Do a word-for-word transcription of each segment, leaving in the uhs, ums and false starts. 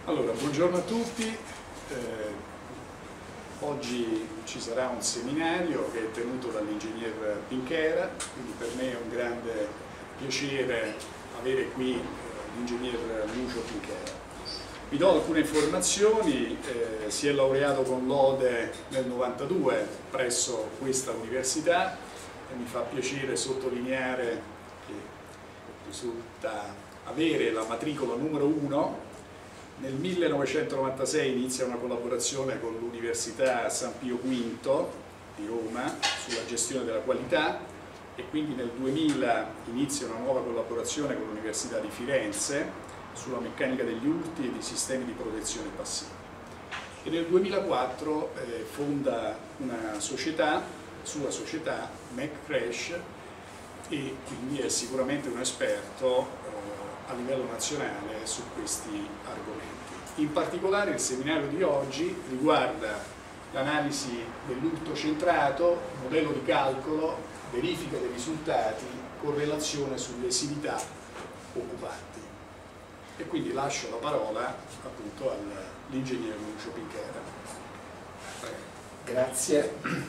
Allora, buongiorno a tutti. Eh, oggi ci sarà un seminario che è tenuto dall'ingegner Pinchera, quindi per me è un grande piacere avere qui eh, l'ingegner Lucio Pinchera. Vi do alcune informazioni. Eh, si è laureato con lode nel novantadue presso questa università e mi fa piacere sottolineare che risulta avere la matricola numero uno. Nel millenovecentonovantasei inizia una collaborazione con l'Università San Pio quinto di Roma sulla gestione della qualità e quindi nel duemila inizia una nuova collaborazione con l'Università di Firenze sulla meccanica degli urti e dei sistemi di protezione passiva. E nel duemilaquattro eh, fonda una società, sua società, MacCrash, e quindi è sicuramente un esperto a livello nazionale su questi argomenti. In particolare il seminario di oggi riguarda l'analisi dell'urto centrato, modello di calcolo, verifica dei risultati, correlazione sull'esività occupanti. E quindi lascio la parola appunto all'ingegner Lucio Pinchera. Grazie.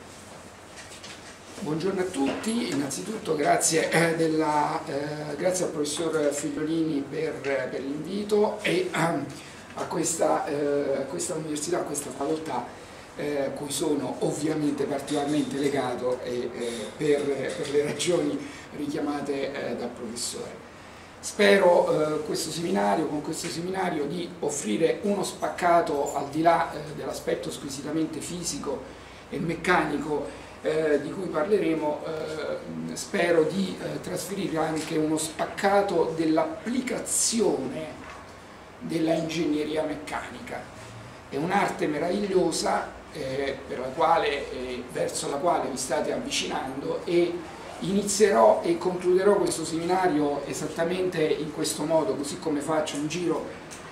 Buongiorno a tutti, innanzitutto grazie, eh, della, eh, grazie al professor Figliolini per, per l'invito e um, a, questa, eh, a questa università, a questa facoltà, eh, a cui sono ovviamente particolarmente legato e, eh, per, per le ragioni richiamate eh, dal professore. Spero eh, questo seminario, con questo seminario di offrire uno spaccato al di là eh, dell'aspetto squisitamente fisico e meccanico Eh, di cui parleremo, eh, spero di eh, trasferire anche uno spaccato dell'applicazione della ingegneria meccanica. È un'arte meravigliosa eh, per la quale, eh, verso la quale vi state avvicinando, e inizierò e concluderò questo seminario esattamente in questo modo, così come faccio un giro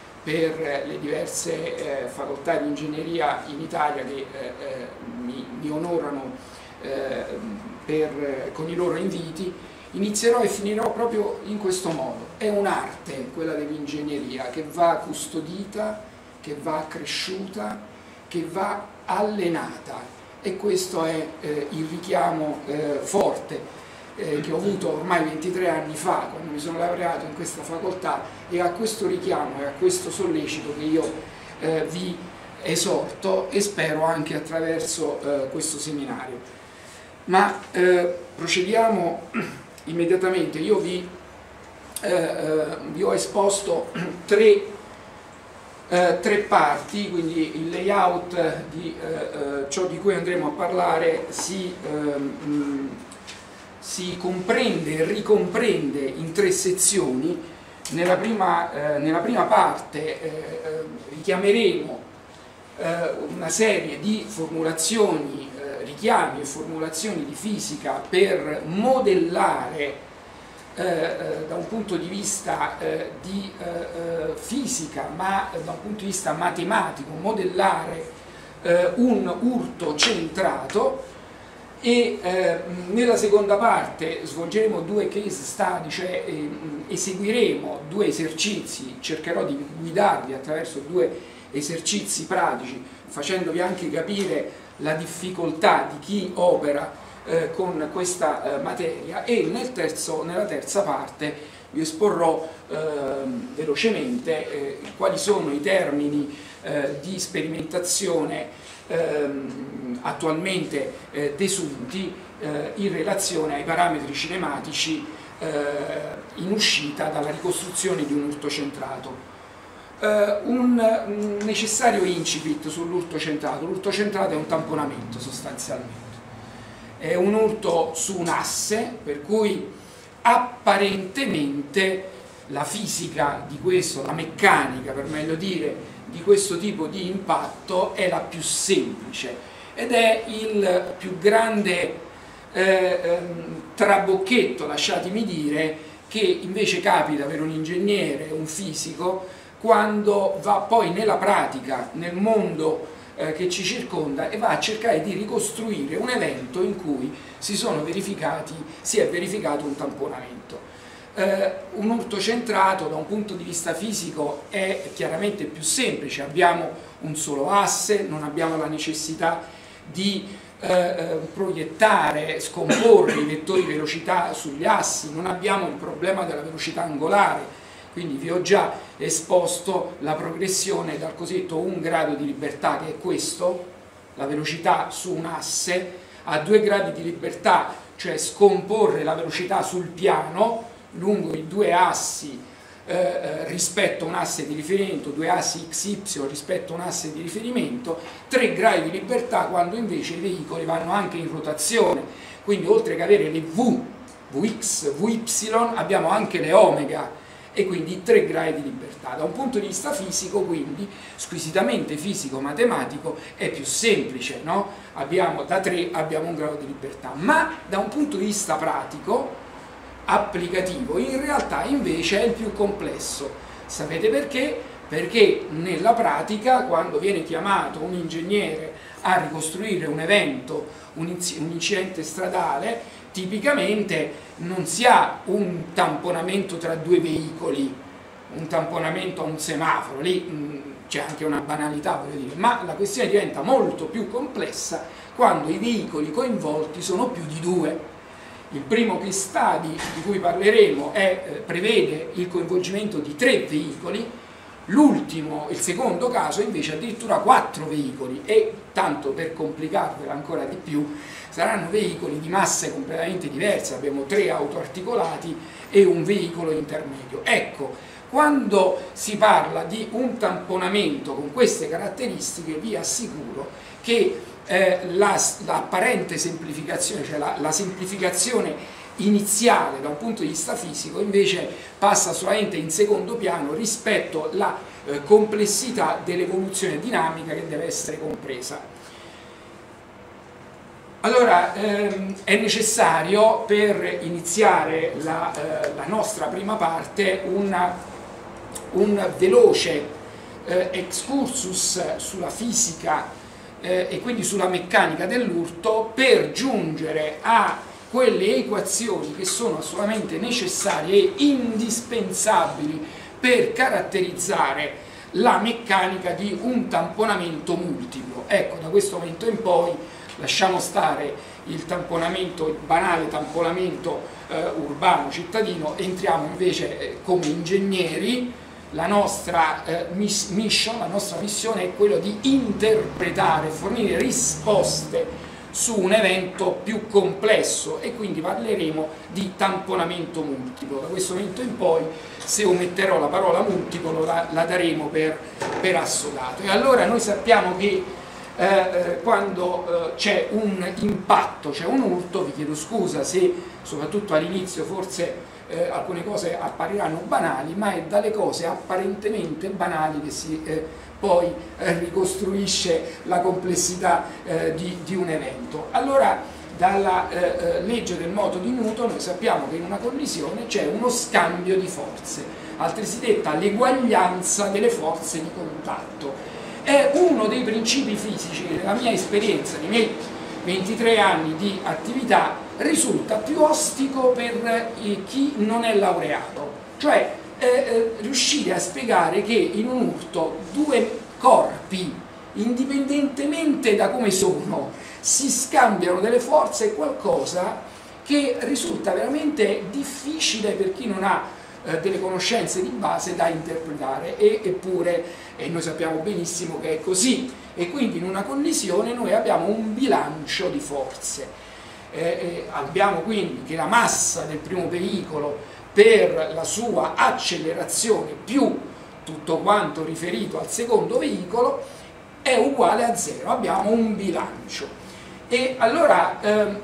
per le diverse eh, facoltà di ingegneria in Italia che eh, eh, mi, mi onorano Eh, per, con i loro inviti. Inizierò e finirò proprio in questo modo. È un'arte, quella dell'ingegneria, che va custodita, che va accresciuta, che va allenata, e questo è eh, il richiamo eh, forte eh, che ho avuto ormai ventitré anni fa, quando mi sono laureato in questa facoltà, e a questo richiamo e a questo sollecito che io eh, vi esorto, e spero anche attraverso eh, questo seminario. Ma eh, procediamo immediatamente. Io vi, eh, eh, vi ho esposto tre, eh, tre parti, quindi il layout di eh, eh, ciò di cui andremo a parlare si, eh, mh, si comprende e ricomprende in tre sezioni. Nella prima, eh, nella prima parte eh, eh, richiameremo eh, una serie di formulazioni, richiami e formulazioni di fisica per modellare eh, eh, da un punto di vista eh, di eh, fisica, ma da un punto di vista matematico, modellare eh, un urto centrato. E eh, nella seconda parte svolgeremo due case study, cioè eh, eseguiremo due esercizi, cercherò di guidarvi attraverso due esercizi pratici, facendovi anche capire la difficoltà di chi opera eh, con questa eh, materia, e nel terzo, nella terza parte vi esporrò eh, velocemente eh, quali sono i termini eh, di sperimentazione eh, attualmente eh, desunti eh, in relazione ai parametri cinematici eh, in uscita dalla ricostruzione di un urto centrato. Uh, un, un necessario incipit sull'urto centrato. L'urto centrato è un tamponamento sostanzialmente, è un urto su un asse, per cui apparentemente la fisica di questo, la meccanica per meglio dire, di questo tipo di impatto è la più semplice, ed è il più grande eh, ehm, trabocchetto, lasciatemi dire, che invece capita per un ingegnere, un fisico, quando va poi nella pratica, nel mondo eh, che ci circonda, e va a cercare di ricostruire un evento in cui si sono verificati, si è verificato un tamponamento. Eh, un urto centrato da un punto di vista fisico è chiaramente più semplice, abbiamo un solo asse, non abbiamo la necessità di eh, proiettare, scomporre i vettori velocità sugli assi, non abbiamo il problema della velocità angolare, quindi vi ho già esposto la progressione dal cosiddetto un grado di libertà, che è questo, la velocità su un asse, a due gradi di libertà, cioè scomporre la velocità sul piano lungo i due assi eh, rispetto a un asse di riferimento, due assi x y rispetto a un asse di riferimento, tre gradi di libertà quando invece i veicoli vanno anche in rotazione, quindi oltre che avere le v, vx, vy, abbiamo anche le omega e quindi tre gradi di libertà. Da un punto di vista fisico, quindi, squisitamente fisico-matematico, è più semplice, no? Abbiamo, da tre abbiamo un grado di libertà, ma da un punto di vista pratico, applicativo, in realtà invece è il più complesso. Sapete perché? Perché nella pratica, quando viene chiamato un ingegnere a ricostruire un evento, un incidente stradale, tipicamente non si ha un tamponamento tra due veicoli, un tamponamento a un semaforo, lì c'è anche una banalità, voglio dire, ma la questione diventa molto più complessa quando i veicoli coinvolti sono più di due. Il primo case study di cui parleremo è, eh, prevede il coinvolgimento di tre veicoli, l'ultimo, il secondo caso invece addirittura quattro veicoli e, tanto per complicarvela ancora di più, saranno veicoli di masse completamente diverse, abbiamo tre autoarticolati e un veicolo intermedio. Ecco, quando si parla di un tamponamento con queste caratteristiche vi assicuro che eh, l'apparente la semplificazione, cioè la, la semplificazione iniziale da un punto di vista fisico invece passa solamente in secondo piano rispetto alla eh, complessità dell'evoluzione dinamica che deve essere compresa. Allora, ehm, è necessario per iniziare la, eh, la nostra prima parte una, un veloce eh, excursus sulla fisica eh, e quindi sulla meccanica dell'urto per giungere a quelle equazioni che sono assolutamente necessarie e indispensabili per caratterizzare la meccanica di un tamponamento multiplo. Ecco, da questo momento in poi lasciamo stare il tamponamento, il banale tamponamento eh, urbano cittadino, entriamo invece eh, come ingegneri. La nostra eh, mission, la nostra missione è quella di interpretare, fornire risposte su un evento più complesso e quindi parleremo di tamponamento multiplo. Da questo momento in poi, se ometterò la parola multiplo, la, la daremo per, per assodato. E allora noi sappiamo che eh, quando eh, c'è un impatto, c'è un urto, vi chiedo scusa se soprattutto all'inizio forse Eh, alcune cose appariranno banali, ma è dalle cose apparentemente banali che si eh, poi eh, ricostruisce la complessità eh, di, di un evento. Allora, dalla eh, legge del moto di Newton noi sappiamo che in una collisione c'è uno scambio di forze, altresì detta l'eguaglianza delle forze di contatto. È uno dei principi fisici che nella mia esperienza, nei miei ventitré anni di attività, risulta più ostico per eh, chi non è laureato, cioè eh, eh, riuscire a spiegare che in un urto due corpi, indipendentemente da come sono, si scambiano delle forze, è qualcosa che risulta veramente difficile per chi non ha eh, delle conoscenze di base da interpretare, e, eppure e noi sappiamo benissimo che è così, e quindi in una collisione noi abbiamo un bilancio di forze. Eh, eh, abbiamo quindi che la massa del primo veicolo per la sua accelerazione più tutto quanto riferito al secondo veicolo è uguale a zero, abbiamo un bilancio. E allora ehm,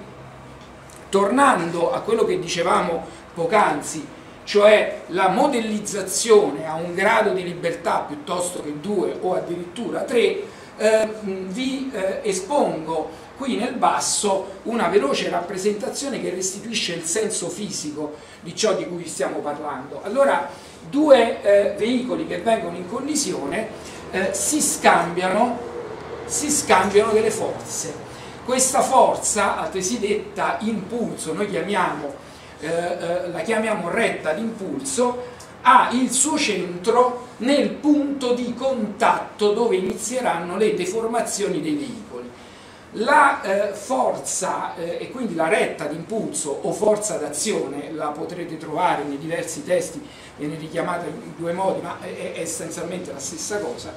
tornando a quello che dicevamo poc'anzi, cioè la modellizzazione a un grado di libertà piuttosto che due o addirittura tre, eh, vi eh, espongo qui nel basso una veloce rappresentazione che restituisce il senso fisico di ciò di cui stiamo parlando. Allora, due eh, veicoli che vengono in collisione eh, si scambiano, si scambiano delle forze. Questa forza, altresì detta impulso, noi chiamiamo eh, eh, la chiamiamo retta d'impulso, ha il suo centro nel punto di contatto dove inizieranno le deformazioni dei veicoli. La eh, forza eh, e quindi la retta d'impulso o forza d'azione la potrete trovare nei diversi testi, viene richiamata in due modi ma è, è essenzialmente la stessa cosa.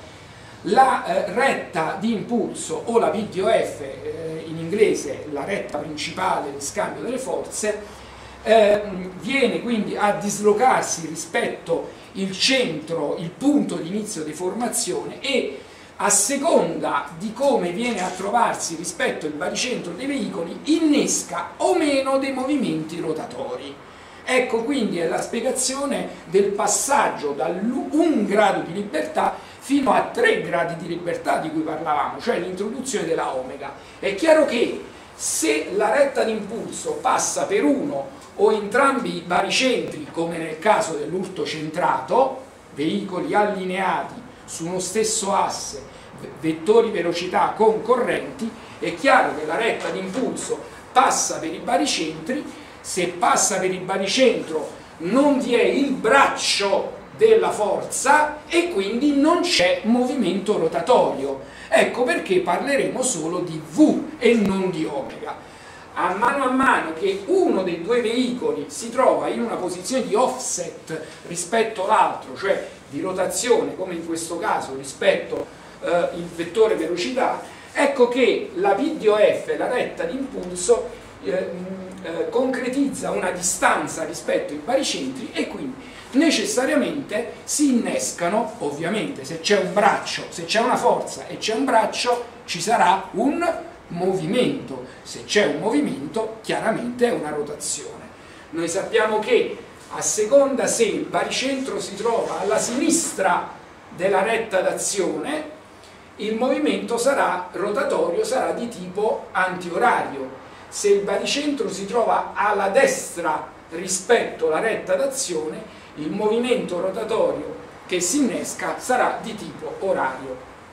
La eh, retta di impulso o la P D O F, eh, in inglese la retta principale di scambio delle forze, eh, viene quindi a dislocarsi rispetto il centro, il punto di inizio di formazione, e a seconda di come viene a trovarsi rispetto al baricentro dei veicoli innesca o meno dei movimenti rotatori. Ecco quindi è la spiegazione del passaggio da un grado di libertà fino a tre gradi di libertà di cui parlavamo, cioè l'introduzione della omega. È chiaro che se la retta d'impulso passa per uno o entrambi i baricentri, come nel caso dell'urto centrato, veicoli allineati su uno stesso asse, vettori velocità concorrenti, è chiaro che la retta d'impulso passa per i baricentri. Se passa per il baricentro non vi è il braccio della forza e quindi non c'è movimento rotatorio. Ecco perché parleremo solo di V e non di omega. A mano a mano che uno dei due veicoli si trova in una posizione di offset rispetto all'altro, cioè di rotazione come in questo caso rispetto eh, il vettore velocità, ecco che la P D O F, la retta d'impulso, eh, eh, concretizza una distanza rispetto ai baricentri e quindi necessariamente si innescano, ovviamente se c'è un braccio, se c'è una forza e c'è un braccio ci sarà un movimento, se c'è un movimento chiaramente è una rotazione. Noi sappiamo che a seconda se il baricentro si trova alla sinistra della retta d'azione, il movimento sarà rotatorio, sarà di tipo antiorario. Se il baricentro si trova alla destra rispetto alla retta d'azione, il movimento rotatorio che si innesca sarà di tipo orario.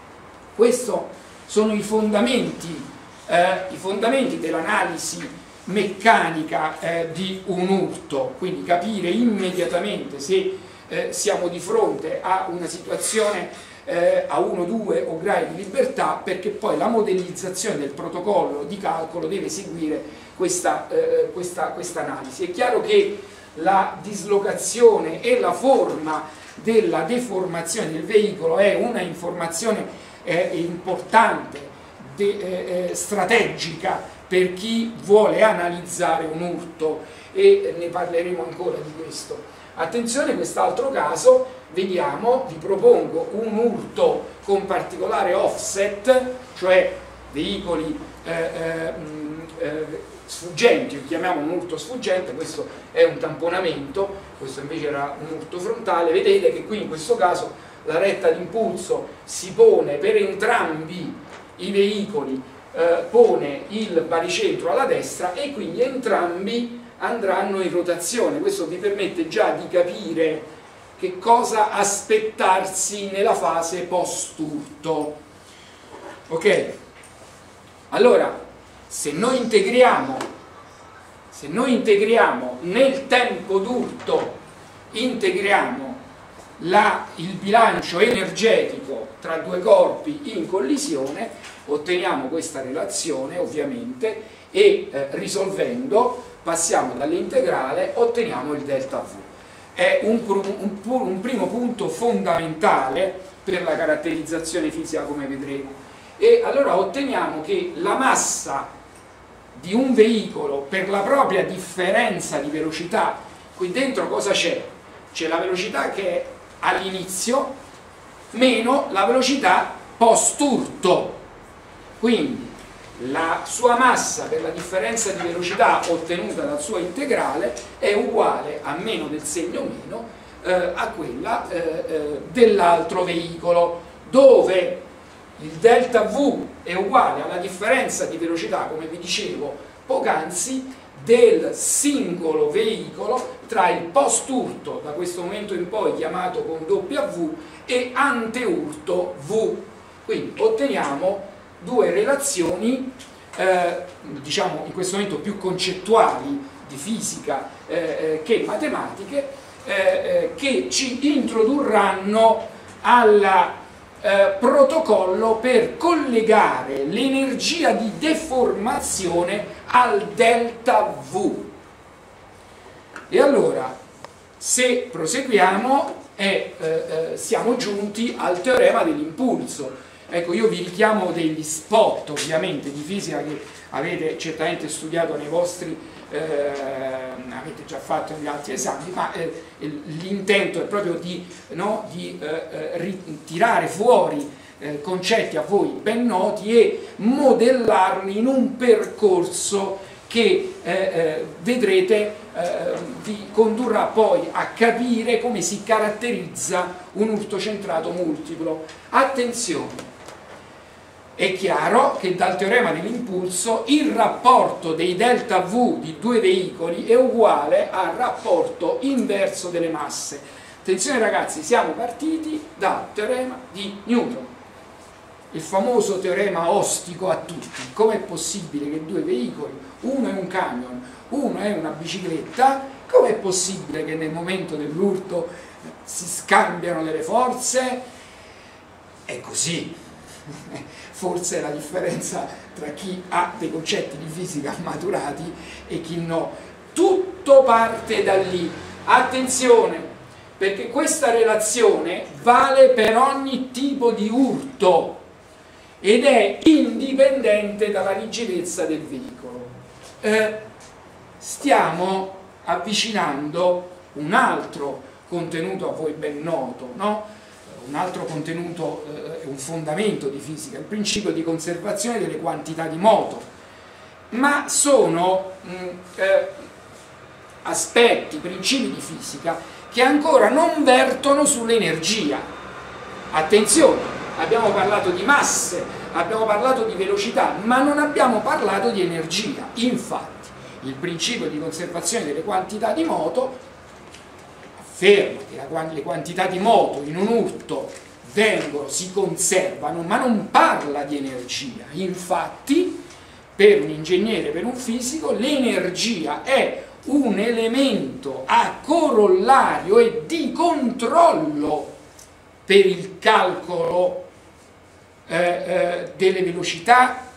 Questi sono i fondamenti Eh, i fondamenti dell'analisi meccanica eh, di un urto, quindi capire immediatamente se eh, siamo di fronte a una situazione eh, a uno, due o gradi di libertà, perché poi la modellizzazione del protocollo di calcolo deve seguire questa, eh, questa, questa analisi. È chiaro che la dislocazione e la forma della deformazione del veicolo è una informazione eh, importante, De, eh, strategica per chi vuole analizzare un urto, e ne parleremo ancora di questo. Attenzione, quest'altro caso, vediamo, vi propongo un urto con particolare offset, cioè veicoli eh, eh, eh, sfuggenti, lo chiamiamo un urto sfuggente, questo è un tamponamento, questo invece era un urto frontale. Vedete che qui in questo caso la retta d'impulso si pone per entrambi i veicoli, eh, pone il baricentro alla destra e quindi entrambi andranno in rotazione. Questo vi permette già di capire che cosa aspettarsi nella fase post-urto. Ok? Allora, se noi integriamo, se noi integriamo nel tempo d'urto, integriamo La, il bilancio energetico tra due corpi in collisione, otteniamo questa relazione ovviamente e eh, risolvendo passiamo dall'integrale, otteniamo il delta V. È un, un, un primo punto fondamentale per la caratterizzazione fisica, come vedremo. E allora otteniamo che la massa di un veicolo per la propria differenza di velocità, qui dentro cosa c'è? C'è la velocità che è all'inizio meno la velocità post-urto, quindi la sua massa per la differenza di velocità ottenuta dal suo integrale è uguale a meno del segno meno eh, a quella eh, eh, dell'altro veicolo, dove il delta V è uguale alla differenza di velocità, come vi dicevo poc'anzi, del singolo veicolo tra il post-urto, da questo momento in poi chiamato con W, e anteurto V. Quindi otteniamo due relazioni, eh, diciamo in questo momento più concettuali di fisica eh, eh, che matematiche, eh, eh, che ci introdurranno al eh, protocollo per collegare l'energia di deformazione al delta V. E allora, se proseguiamo, eh, eh, siamo giunti al teorema dell'impulso. Ecco, io vi richiamo degli spot, ovviamente, di fisica che avete certamente studiato nei vostri, eh, avete già fatto negli altri esami, ma eh, l'intento è proprio di, no, di eh, ritirare fuori eh, concetti a voi ben noti e modellarli in un percorso che eh, eh, vedrete eh, vi condurrà poi a capire come si caratterizza un urto centrato multiplo. Attenzione! È chiaro che dal teorema dell'impulso il rapporto dei delta V di due veicoli è uguale al rapporto inverso delle masse. Attenzione ragazzi, siamo partiti dal teorema di Newton, il famoso teorema ostico a tutti. Com'è possibile che due veicoli, uno è un camion, uno è una bicicletta, com'è possibile che nel momento dell'urto si scambiano delle forze? È così. Forse è la differenza tra chi ha dei concetti di fisica maturati e chi no. Tutto parte da lì. Attenzione, perché questa relazione vale per ogni tipo di urto ed è indipendente dalla rigidezza del veicolo. Eh, stiamo avvicinando un altro contenuto a voi ben noto, no? Un altro contenuto, eh, un fondamento di fisica, il principio di conservazione delle quantità di moto, ma sono mh, eh, aspetti, principi di fisica che ancora non vertono sull'energia. Attenzione, abbiamo parlato di masse, abbiamo parlato di velocità, ma non abbiamo parlato di energia. Infatti, il principio di conservazione delle quantità di moto afferma che la, le quantità di moto in un urto vengono, si conservano, ma non parla di energia. Infatti, per un ingegnere, per un fisico, l'energia è un elemento a corollario e di controllo per il calcolo eh, eh, delle velocità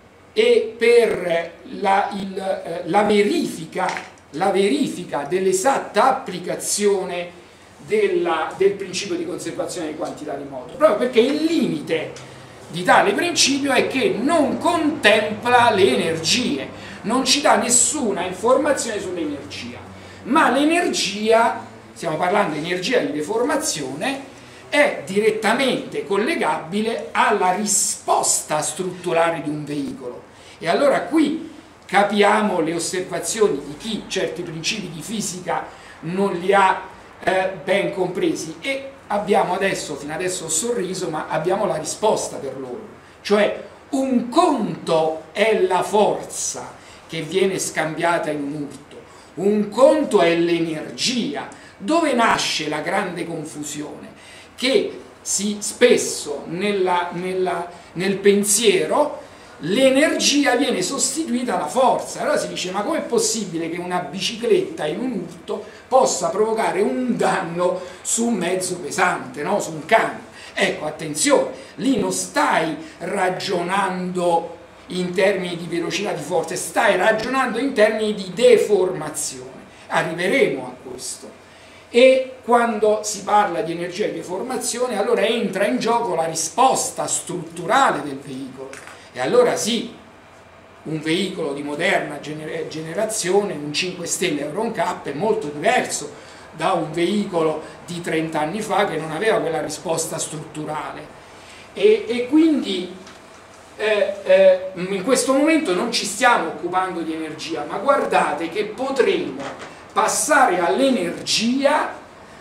e per la, il, eh, la verifica la verifica dell'esatta applicazione della, del principio di conservazione di quantità di moto, proprio perché il limite di tale principio è che non contempla le energie, non ci dà nessuna informazione sull'energia, ma l'energia, stiamo parlando di energia di deformazione, è direttamente collegabile alla risposta strutturale di un veicolo. E allora qui capiamo le osservazioni di chi certi principi di fisica non li ha eh, ben compresi e abbiamo adesso, fino adesso ho sorriso, ma abbiamo la risposta per loro. Cioè, un conto è la forza che viene scambiata in un urto, un conto è l'energia. Dove nasce la grande confusione? Che si spesso nella, nella, nel pensiero l'energia viene sostituita alla forza. Allora si dice: ma com'è possibile che una bicicletta in un urto possa provocare un danno su un mezzo pesante, no? Su un camion? Ecco, attenzione, lì non stai ragionando in termini di velocità di forza, stai ragionando in termini di deformazione. Arriveremo a questo. E quando si parla di energia di deformazione, allora entra in gioco la risposta strutturale del veicolo. E allora sì, un veicolo di moderna gener generazione, un cinque stelle Euro N C A P, è molto diverso da un veicolo di trenta anni fa che non aveva quella risposta strutturale. E, e quindi eh, eh, in questo momento non ci stiamo occupando di energia, ma guardate che potremo passare all'energia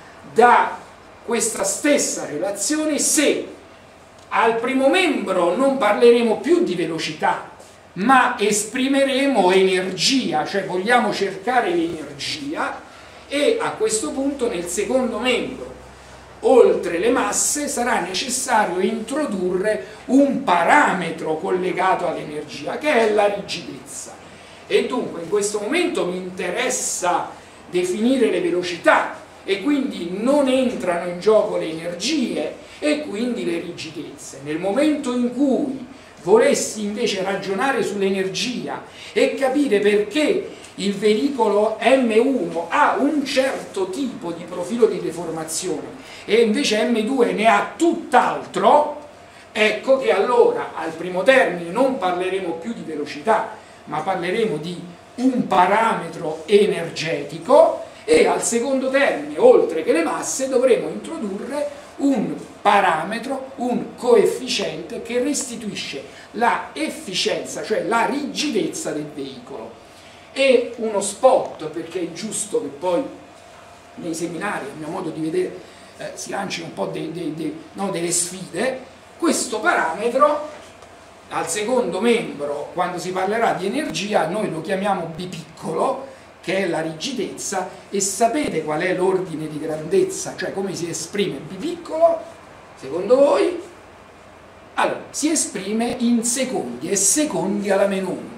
da questa stessa relazione se al primo membro non parleremo più di velocità, ma esprimeremo energia, cioè vogliamo cercare l'energia, e a questo punto nel secondo membro, oltre le masse, sarà necessario introdurre un parametro collegato all'energia, che è la rigidezza. e dunque in questo momento mi interessa definire le velocità e quindi non entrano in gioco le energie e quindi le rigidezze. Nel momento in cui volessi invece ragionare sull'energia e capire perché il veicolo M uno ha un certo tipo di profilo di deformazione e invece M due ne ha tutt'altro, ecco che allora al primo termine non parleremo più di velocità, ma parleremo di un parametro energetico, e al secondo termine, oltre che le masse, dovremo introdurre un parametro, un coefficiente che restituisce la efficienza, cioè la rigidezza del veicolo. E uno spot, perché è giusto che poi nei seminari, a mio modo di vedere, eh, si lancino un po' dei, dei, dei, no, delle sfide. Questo parametro al secondo membro, quando si parlerà di energia, noi lo chiamiamo B piccolo, che è la rigidezza, e sapete qual è l'ordine di grandezza, cioè come si esprime B piccolo, secondo voi? Allora, si esprime in secondi, e secondi alla meno uno.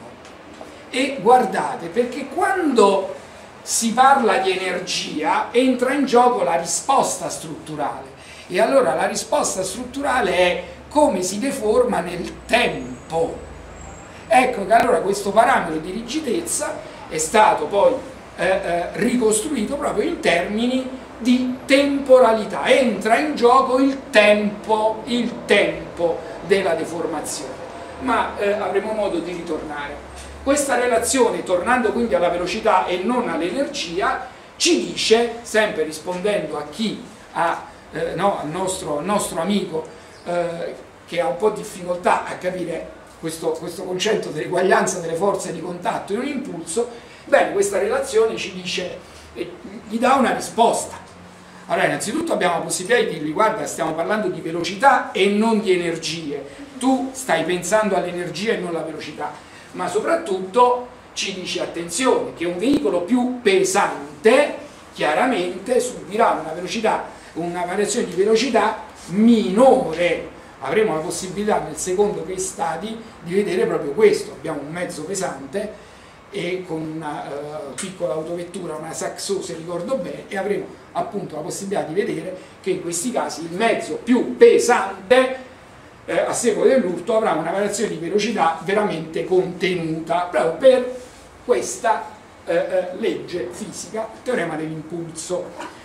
E guardate, perché quando si parla di energia entra in gioco la risposta strutturale, e allora la risposta strutturale è come si deforma nel tempo. Ecco che allora questo parametro di rigidezza è stato poi eh, eh, ricostruito proprio in termini di temporalità. Entra in gioco il tempo, il tempo della deformazione, ma eh, avremo modo di ritornare. Questa relazione, tornando quindi alla velocità e non all'energia, ci dice, sempre rispondendo a chi ha, eh, no, al, nostro, al nostro amico eh, che ha un po' di difficoltà a capire questo, questo concetto dell'eguaglianza delle forze di contatto in un impulso, bene, questa relazione ci dice, eh, gli dà una risposta. Allora, innanzitutto abbiamo la possibilità di dirgli: guarda, stiamo parlando di velocità e non di energie, tu stai pensando all'energia e non alla velocità, ma soprattutto ci dice, attenzione, che un veicolo più pesante chiaramente subirà una velocità, una variazione di velocità minore. Avremo la possibilità nel secondo case study di vedere proprio questo. Abbiamo un mezzo pesante e con una uh, piccola autovettura, una Saxo se ricordo bene, e avremo appunto la possibilità di vedere che in questi casi il mezzo più pesante eh, a seguito dell'urto avrà una variazione di velocità veramente contenuta, proprio per questa eh, eh, legge fisica, il teorema dell'impulso.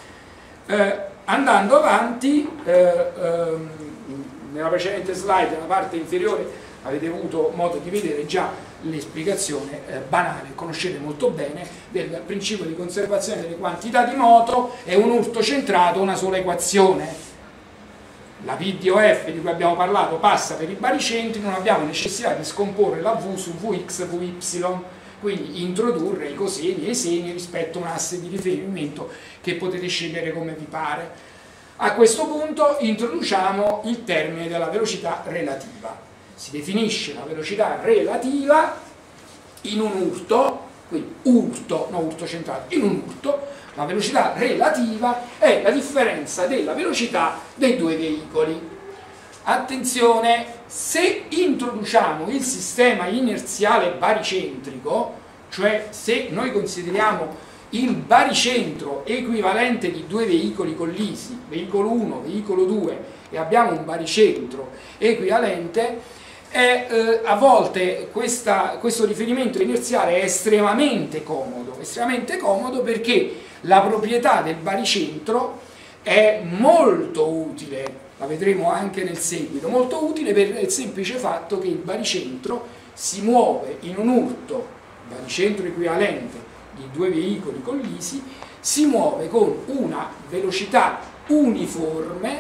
Eh, andando avanti, eh, ehm, nella precedente slide, nella parte inferiore, avete avuto modo di vedere già l'esplicazione eh, banale, conoscete molto bene, del principio di conservazione delle quantità di moto. È un urto centrato, una sola equazione. La P D O F di cui abbiamo parlato passa per i baricentri, non abbiamo necessità di scomporre la V su V X, V Y, quindi introdurre i coseni e i seni rispetto a un asse di riferimento che potete scegliere come vi pare. A questo punto introduciamo il termine della velocità relativa. Si definisce la velocità relativa in un urto, quindi urto, no urto centrato, in un urto, la velocità relativa è la differenza della velocità dei due veicoli. Attenzione, se introduciamo il sistema inerziale baricentrico, cioè se noi consideriamo il baricentro equivalente di due veicoli collisi, veicolo uno, veicolo due, e abbiamo un baricentro equivalente, è, eh, a volte questa, questo riferimento inerziale è estremamente comodo, estremamente comodo perché la proprietà del baricentro è molto utile, la vedremo anche nel seguito, molto utile per il semplice fatto che il baricentro si muove in un urto, baricentro equivalente di due veicoli collisi, si muove con una velocità uniforme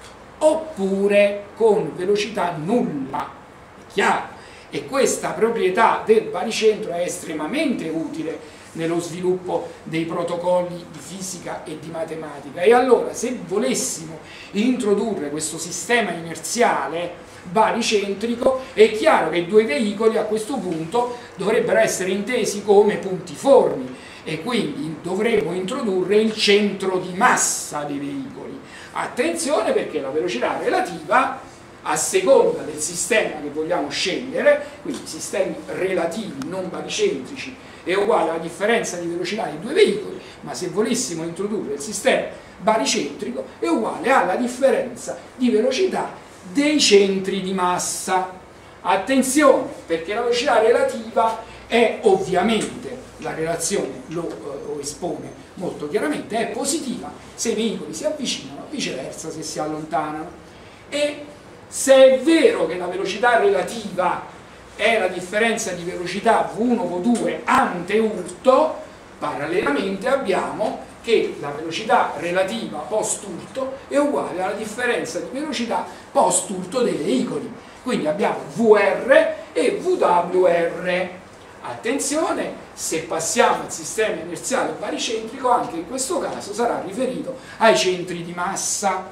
oppure con velocità nulla, è chiaro, e questa proprietà del baricentro è estremamente utile nello sviluppo dei protocolli di fisica e di matematica. E allora, se volessimo introdurre questo sistema inerziale baricentrico, è chiaro che i due veicoli a questo punto dovrebbero essere intesi come puntiformi e quindi dovremmo introdurre il centro di massa dei veicoli. Attenzione, perché la velocità relativa a seconda del sistema che vogliamo scegliere, quindi sistemi relativi non baricentrici è uguale alla differenza di velocità dei due veicoli, ma se volessimo introdurre il sistema baricentrico è uguale alla differenza di velocità dei centri di massa. Attenzione, perché la velocità relativa è ovviamente, la relazione lo, eh, lo espone molto chiaramente, è positiva se i veicoli si avvicinano, viceversa se si allontanano. E se è vero che la velocità relativa è la differenza di velocità V uno V due ante urto, parallelamente abbiamo che la velocità relativa post urto è uguale alla differenza di velocità post urto dei veicoli. Quindi abbiamo V R e V W R. Attenzione, se passiamo al sistema inerziale baricentrico, anche in questo caso sarà riferito ai centri di massa.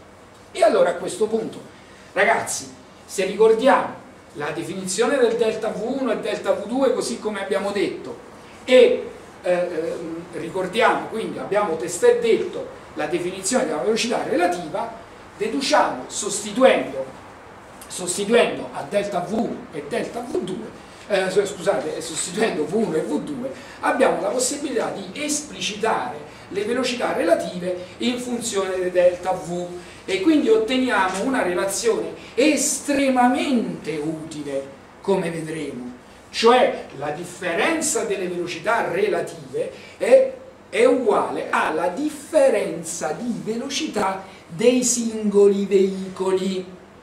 E allora a questo punto, ragazzi, se ricordiamo la definizione del delta V uno e delta V due così come abbiamo detto, e eh, ricordiamo, quindi abbiamo testé detto la definizione della velocità relativa, deduciamo sostituendo, sostituendo a delta V uno e delta V due, eh, scusate, sostituendo V uno e V due, abbiamo la possibilità di esplicitare le velocità relative in funzione di delta V, e quindi otteniamo una relazione estremamente utile, come vedremo, cioè la differenza delle velocità relative è, è uguale alla differenza di velocità dei singoli veicoli.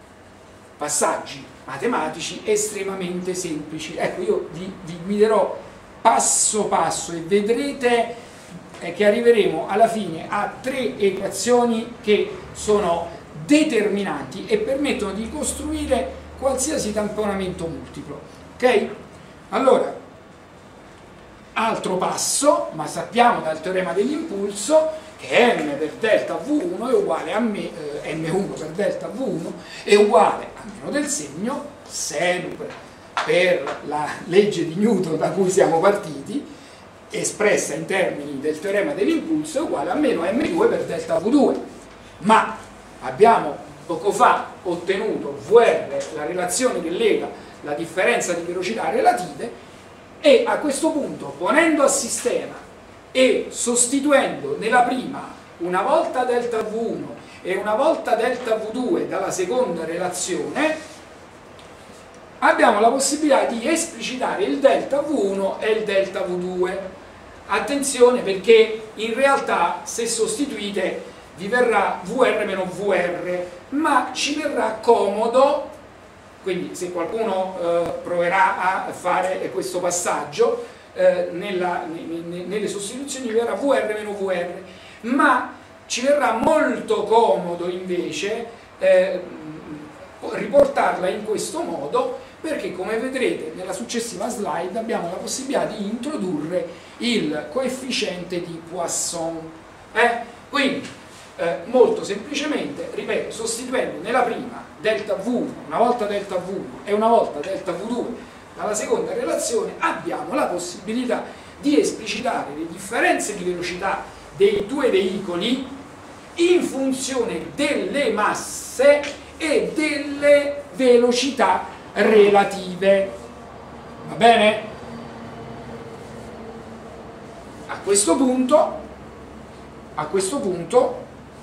Passaggi matematici estremamente semplici. Ecco, io vi, vi guiderò passo passo e vedrete che arriveremo alla fine a tre equazioni che sono determinanti e permettono di costruire qualsiasi tamponamento multiplo. Ok? Allora, altro passo, ma sappiamo dal teorema dell'impulso che m per delta V uno è uguale a m, eh, m uno per delta V uno è uguale a meno del segno, sempre per la legge di Newton da cui siamo partiti, espressa in termini del teorema dell'impulso, è uguale a meno m due per delta V due. Ma abbiamo poco fa ottenuto V R, la relazione che lega la differenza di velocità relative, e a questo punto, ponendo a sistema e sostituendo nella prima una volta delta V uno e una volta delta V due dalla seconda relazione, abbiamo la possibilità di esplicitare il delta V uno e il delta V due. Attenzione, perché in realtà se sostituite vi verrà V R meno V R, ma ci verrà comodo, quindi se qualcuno eh, proverà a fare questo passaggio, eh, nella, ne, nelle sostituzioni vi verrà V R meno V R, ma ci verrà molto comodo invece eh, riportarla in questo modo, perché come vedrete nella successiva slide abbiamo la possibilità di introdurre il coefficiente di Poisson. Eh? Quindi, eh, molto semplicemente, ripeto, sostituendo nella prima delta V uno, una volta delta V uno e una volta delta V due dalla seconda relazione, abbiamo la possibilità di esplicitare le differenze di velocità dei due veicoli in funzione delle masse e delle velocità relative. Va bene? A questo punto, a questo punto,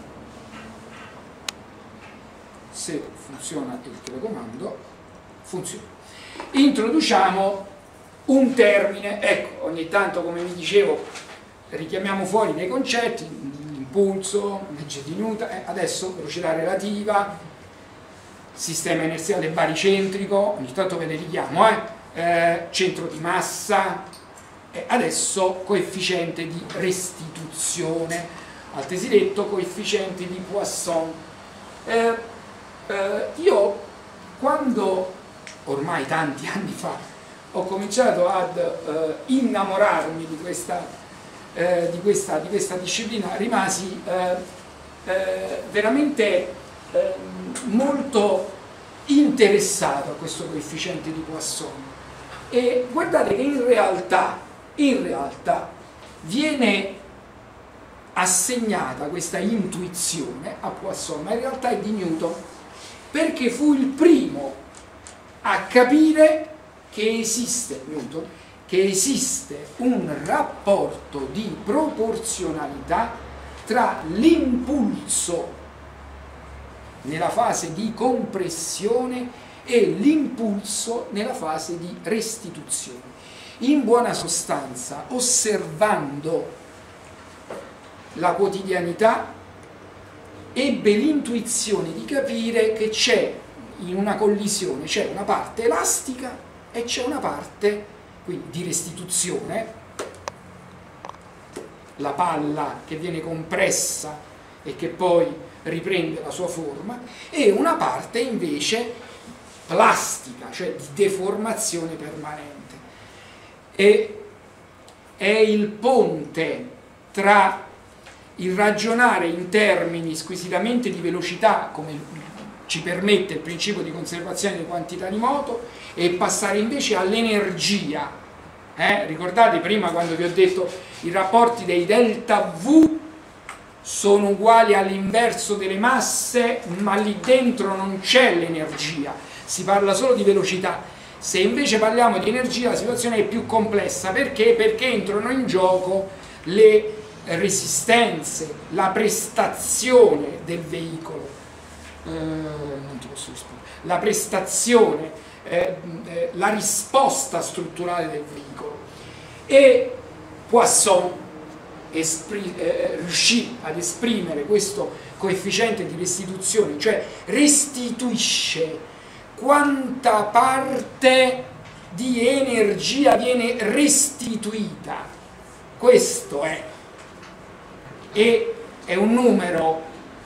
se funziona il telecomando, funziona. Introduciamo un termine, ecco, ogni tanto, come vi dicevo, richiamiamo fuori dei concetti, impulso, legge di Newton, eh, adesso velocità relativa, sistema inerziale baricentrico, ogni tanto ve le richiamo, eh? Eh, centro di massa, e adesso coefficiente di restituzione, altresì detto coefficiente di Poisson. Eh, eh, io quando, ormai tanti anni fa, ho cominciato ad eh, innamorarmi di questa, eh, di, questa, di questa disciplina, rimasi eh, eh, veramente eh, molto interessato a questo coefficiente di Poisson. E guardate che in realtà, in realtà viene assegnata questa intuizione a Poisson, ma in realtà è di Newton. perché fu il primo a capire che esiste, Newton, che esiste un rapporto di proporzionalità tra l'impulso nella fase di compressione e l'impulso nella fase di restituzione. In buona sostanza, osservando la quotidianità, ebbe l'intuizione di capire che c'è in una collisione, c'è una parte elastica e c'è una parte quindi di restituzione, la palla che viene compressa e che poi riprende la sua forma, e una parte invece plastica, cioè di deformazione permanente. E è il ponte tra il ragionare in termini squisitamente di velocità, come ci permette il principio di conservazione di quantità di moto, e passare invece all'energia. Eh? Ricordate prima quando vi ho detto i rapporti dei delta V sono uguali all'inverso delle masse, ma lì dentro non c'è l'energia, si parla solo di velocità. Se invece parliamo di energia la situazione è più complessa. Perché? Perché entrano in gioco le resistenze, la prestazione del veicolo, eh, non ti posso rispondere, la prestazione, eh, eh, la risposta strutturale del veicolo. E Poisson espri- eh, riuscì ad esprimere questo coefficiente di restituzione, cioè restituisce quanta parte di energia viene restituita. Questo è. E è un numero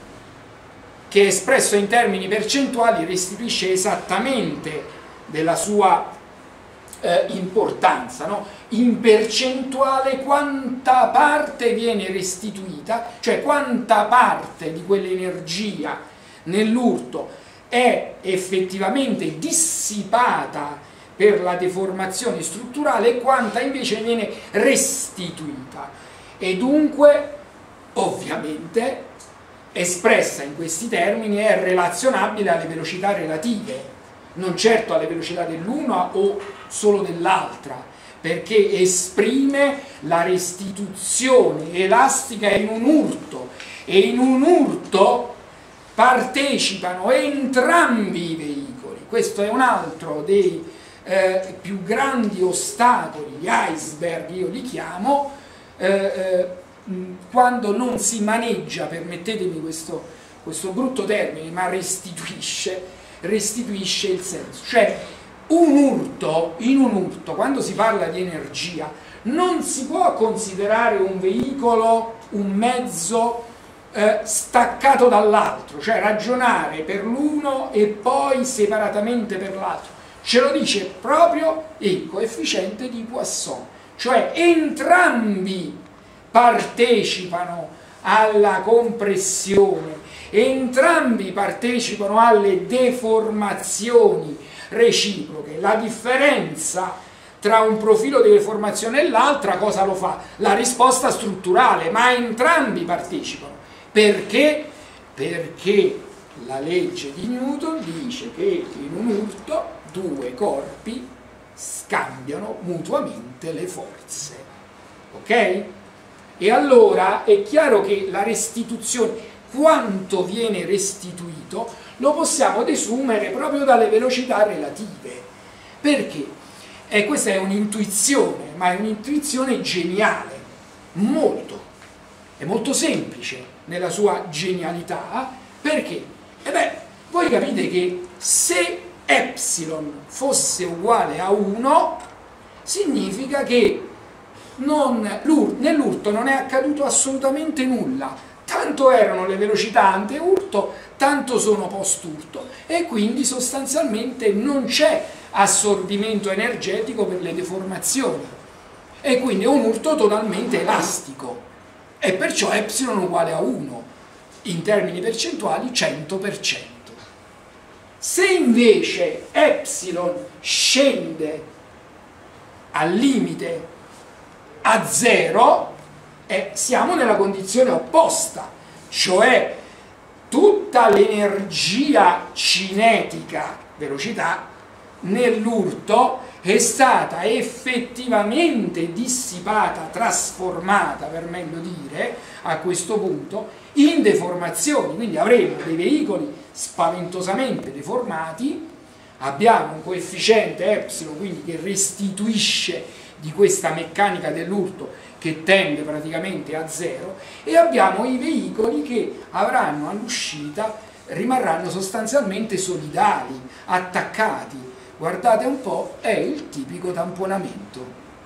che espresso in termini percentuali restituisce esattamente della sua eh, importanza, no? In percentuale quanta parte viene restituita, cioè quanta parte di quell'energia nell'urto è effettivamente dissipata per la deformazione strutturale e quanta invece viene restituita. E dunque, ovviamente, espressa in questi termini, è relazionabile alle velocità relative, non certo alle velocità dell'una o solo dell'altra, perché esprime la restituzione elastica in un urto, e in un urto partecipano entrambi i veicoli. Questo è un altro dei eh, più grandi ostacoli, gli iceberg io li chiamo, eh, eh, quando non si maneggia, permettetemi questo, questo brutto termine, ma restituisce, restituisce il senso. Cioè un urto, in un urto, quando si parla di energia, non si può considerare un veicolo, un mezzo eh, staccato dall'altro, cioè ragionare per l'uno e poi separatamente per l'altro. Ce lo dice proprio il coefficiente di Poisson, cioè entrambi partecipano alla compressione, entrambi partecipano alle deformazioni reciproche. La differenza tra un profilo di deformazione e l'altra cosa lo fa? La risposta strutturale, ma entrambi partecipano. Perché? Perché la legge di Newton dice che in un urto due corpi scambiano mutuamente le forze. Ok? E allora è chiaro che la restituzione, quanto viene restituito, lo possiamo desumere proprio dalle velocità relative. Perché? E questa è un'intuizione, ma è un'intuizione geniale, molto, è molto semplice nella sua genialità. Perché? E beh, voi capite che se epsilon fosse uguale a uno, significa che nell'urto non è accaduto assolutamente nulla, tanto erano le velocità ante urto, tanto sono post urto, e quindi sostanzialmente non c'è assorbimento energetico per le deformazioni, e quindi è un urto totalmente elastico, e perciò epsilon uguale a uno, in termini percentuali cento per cento. Se invece epsilon scende al limite a zero, eh, siamo nella condizione opposta, cioè tutta l'energia cinetica, velocità, nell'urto è stata effettivamente dissipata, trasformata per meglio dire, a questo punto, in deformazioni. Quindi avremo dei veicoli spaventosamente deformati, abbiamo un coefficiente epsilon quindi che restituisce di questa meccanica dell'urto che tende praticamente a zero, e abbiamo i veicoli che avranno all'uscita, rimarranno sostanzialmente solidali, attaccati. Guardate un po', è il tipico tamponamento,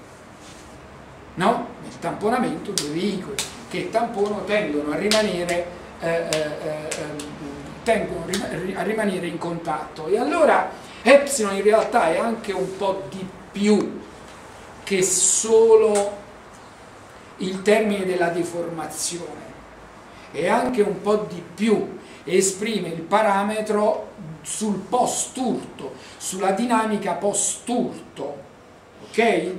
no? Nel tamponamento due veicoli che tampono tendono a rimanere, eh, eh, eh, tendono a rimanere in contatto. E allora epsilon in realtà è anche un po' di più che solo il termine della deformazione, è anche un po' di più, esprime il parametro sul post-urto, sulla dinamica post-urto, ok?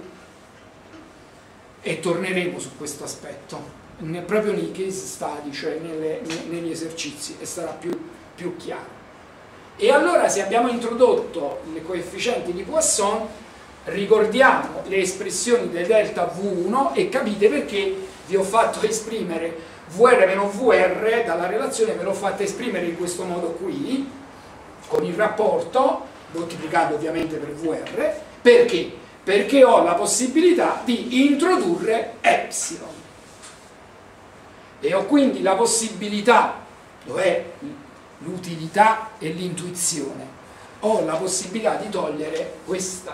E torneremo su questo aspetto proprio nei case study, cioè nelle, negli esercizi, e sarà più, più chiaro. E allora, se abbiamo introdotto i coefficienti di Poisson, ricordiamo le espressioni del delta V uno e capite perché vi ho fatto esprimere V R meno V R dalla relazione, ve l'ho fatta esprimere in questo modo qui, con il rapporto moltiplicato ovviamente per V R. Perché? Perché ho la possibilità di introdurre epsilon e ho quindi la possibilità, dov'è l'utilità e l'intuizione, ho la possibilità di togliere questa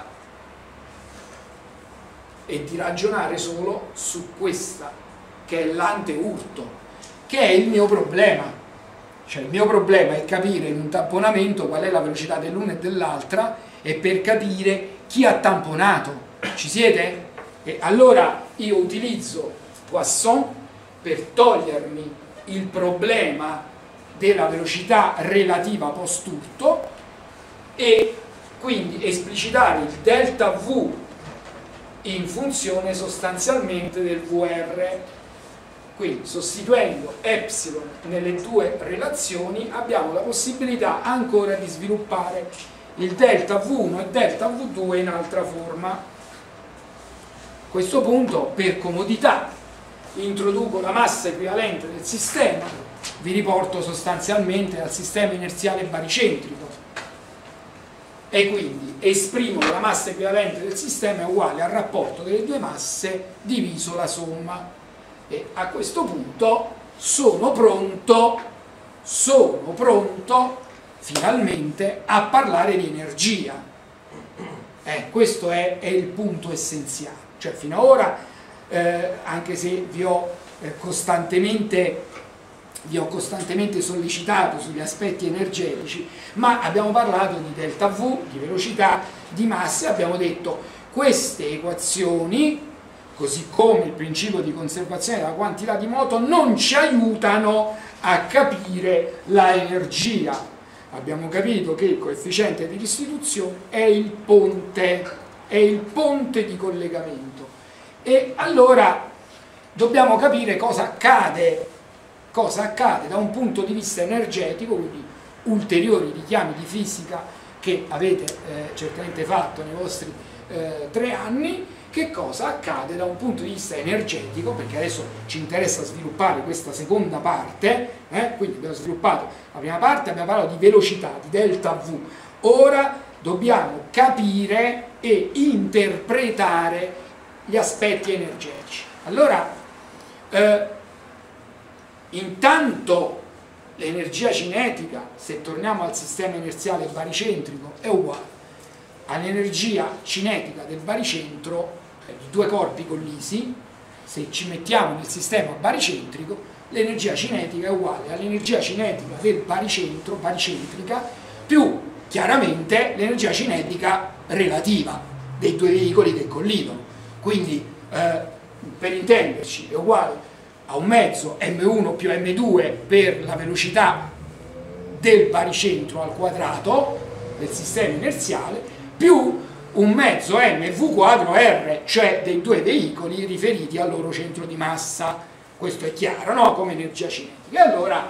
e di ragionare solo su questa, che è l'anteurto, che è il mio problema. Cioè il mio problema è capire in un tamponamento qual è la velocità dell'una e dell'altra, e per capire chi ha tamponato. Ci siete? E allora io utilizzo Poisson per togliermi il problema della velocità relativa post-urto e quindi esplicitare il delta V in funzione sostanzialmente del V R. Quindi sostituendo epsilon nelle due relazioni abbiamo la possibilità ancora di sviluppare il delta V uno e delta V due in altra forma. A questo punto, per comodità, introduco la massa equivalente del sistema, vi riporto sostanzialmente al sistema inerziale baricentrico e quindi esprimo la massa equivalente del sistema è uguale al rapporto delle due masse diviso la somma. E a questo punto sono pronto, sono pronto finalmente a parlare di energia. Eh, questo è, è il punto essenziale. Cioè fino ad ora, eh, anche se vi ho, eh, costantemente, vi ho costantemente sollecitato sugli aspetti energetici, ma abbiamo parlato di delta V, di velocità, di massa, abbiamo detto queste equazioni, così come il principio di conservazione della quantità di moto, non ci aiutano a capire l'energia. Abbiamo capito che il coefficiente di restituzione è il ponte, è il ponte di collegamento. E allora dobbiamo capire cosa accade, cosa accade da un punto di vista energetico, quindi ulteriori richiami di fisica che avete eh, certamente fatto nei vostri eh, tre anni. Che cosa accade da un punto di vista energetico, perché adesso ci interessa sviluppare questa seconda parte, eh? Quindi abbiamo sviluppato la prima parte, abbiamo parlato di velocità, di delta V, ora dobbiamo capire e interpretare gli aspetti energetici. Allora, eh, intanto l'energia cinetica, se torniamo al sistema inerziale baricentrico, è uguale all'energia cinetica del baricentro, di due corpi collisi. Se ci mettiamo nel sistema baricentrico, l'energia cinetica è uguale all'energia cinetica del baricentro, baricentrica, più chiaramente l'energia cinetica relativa dei due veicoli che collidono. Quindi, eh, per intenderci, è uguale a un mezzo M uno più M due per la velocità del baricentro al quadrato del sistema inerziale, più un mezzo M V quadro R, cioè dei due veicoli riferiti al loro centro di massa. Questo è chiaro, no? Come energia cinetica. E allora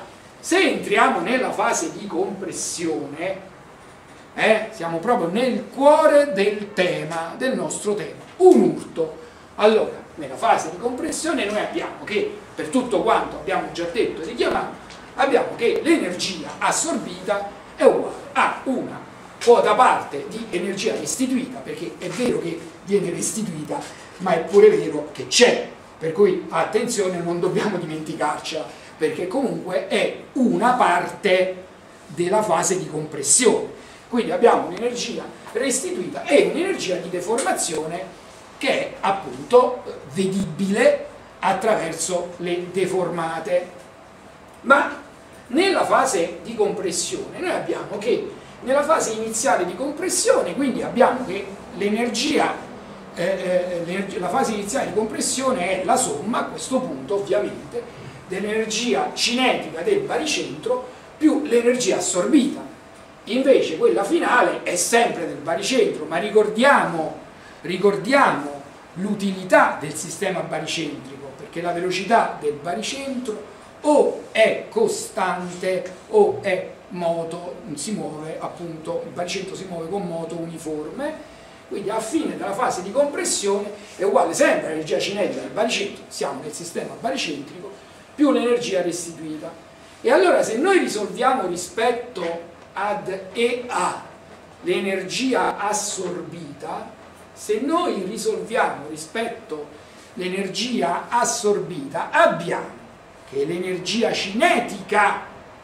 Se entriamo nella fase di compressione, eh, siamo proprio nel cuore del tema, del nostro tema, un urto. Allora, nella fase di compressione noi abbiamo che, per tutto quanto abbiamo già detto e richiamato, abbiamo che l'energia assorbita è uguale a una quota parte di energia restituita, perché è vero che viene restituita, ma è pure vero che c'è, per cui attenzione, non dobbiamo dimenticarcela, perché comunque è una parte della fase di compressione. Quindi abbiamo un'energia restituita e un'energia di deformazione che è appunto vedibile attraverso le deformate. Ma nella fase di compressione noi abbiamo che nella fase iniziale di compressione, quindi abbiamo che l'energia, eh, eh, la fase iniziale di compressione è la somma, a questo punto ovviamente, dell'energia cinetica del baricentro più l'energia assorbita. Invece quella finale è sempre del baricentro, ma ricordiamo, ricordiamo l'utilità del sistema baricentrico, perché la velocità del baricentro o è costante o è moto, si muove appunto, il baricentro si muove con moto uniforme, quindi alla fine della fase di compressione è uguale sempre all'energia cinetica del baricentro, siamo nel sistema baricentrico, più l'energia restituita. E allora se noi risolviamo rispetto ad E A l'energia assorbita, se noi risolviamo rispetto all'energia assorbita, abbiamo che l'energia cinetica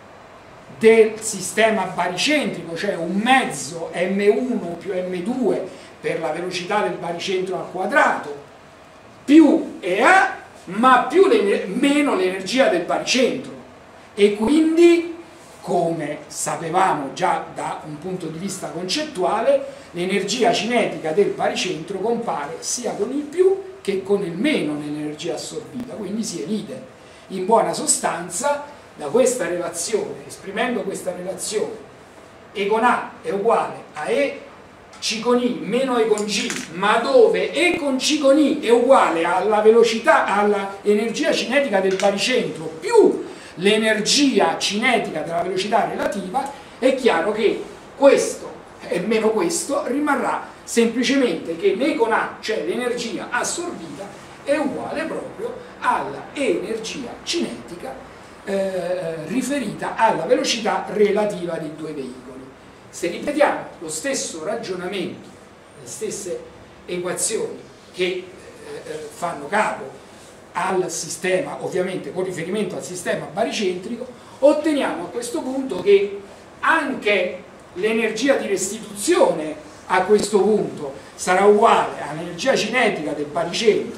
del sistema baricentrico, cioè un mezzo M uno più M due per la velocità del baricentro al quadrato, più E A, ma più le, meno l'energia del baricentro. E quindi, come sapevamo già da un punto di vista concettuale, l'energia cinetica del baricentro compare sia con il più che con il meno nell'energia assorbita, quindi si elide. In buona sostanza, da questa relazione, esprimendo questa relazione, E con A è uguale a E C con I meno E con G, ma dove E con C con I è uguale alla velocità, all'energia cinetica del baricentro più l'energia cinetica della velocità relativa, è chiaro che questo e meno questo rimarrà semplicemente che l'E con A, cioè l'energia assorbita, è uguale proprio alla energia cinetica eh, riferita alla velocità relativa dei due veicoli. Se ripetiamo lo stesso ragionamento, le stesse equazioni che eh, fanno capo al sistema, ovviamente con riferimento al sistema baricentrico, otteniamo a questo punto che anche l'energia di restituzione a questo punto sarà uguale all'energia cinetica del baricentro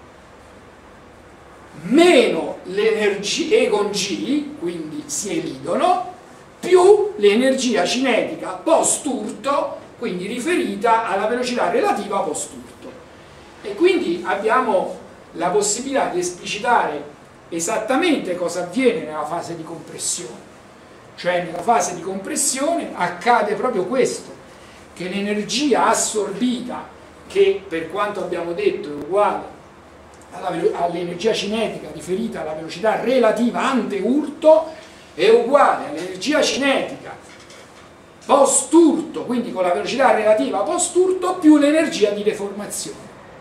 meno l'energia E con G, quindi si elidono, più l'energia cinetica post-urto, quindi riferita alla velocità relativa post-urto. E quindi abbiamo la possibilità di esplicitare esattamente cosa avviene nella fase di compressione. Cioè nella fase di compressione accade proprio questo, che l'energia assorbita, che per quanto abbiamo detto è uguale all'energia cinetica riferita alla velocità relativa ante urto, è uguale all'energia cinetica post urto, quindi con la velocità relativa post urto, più l'energia di deformazione.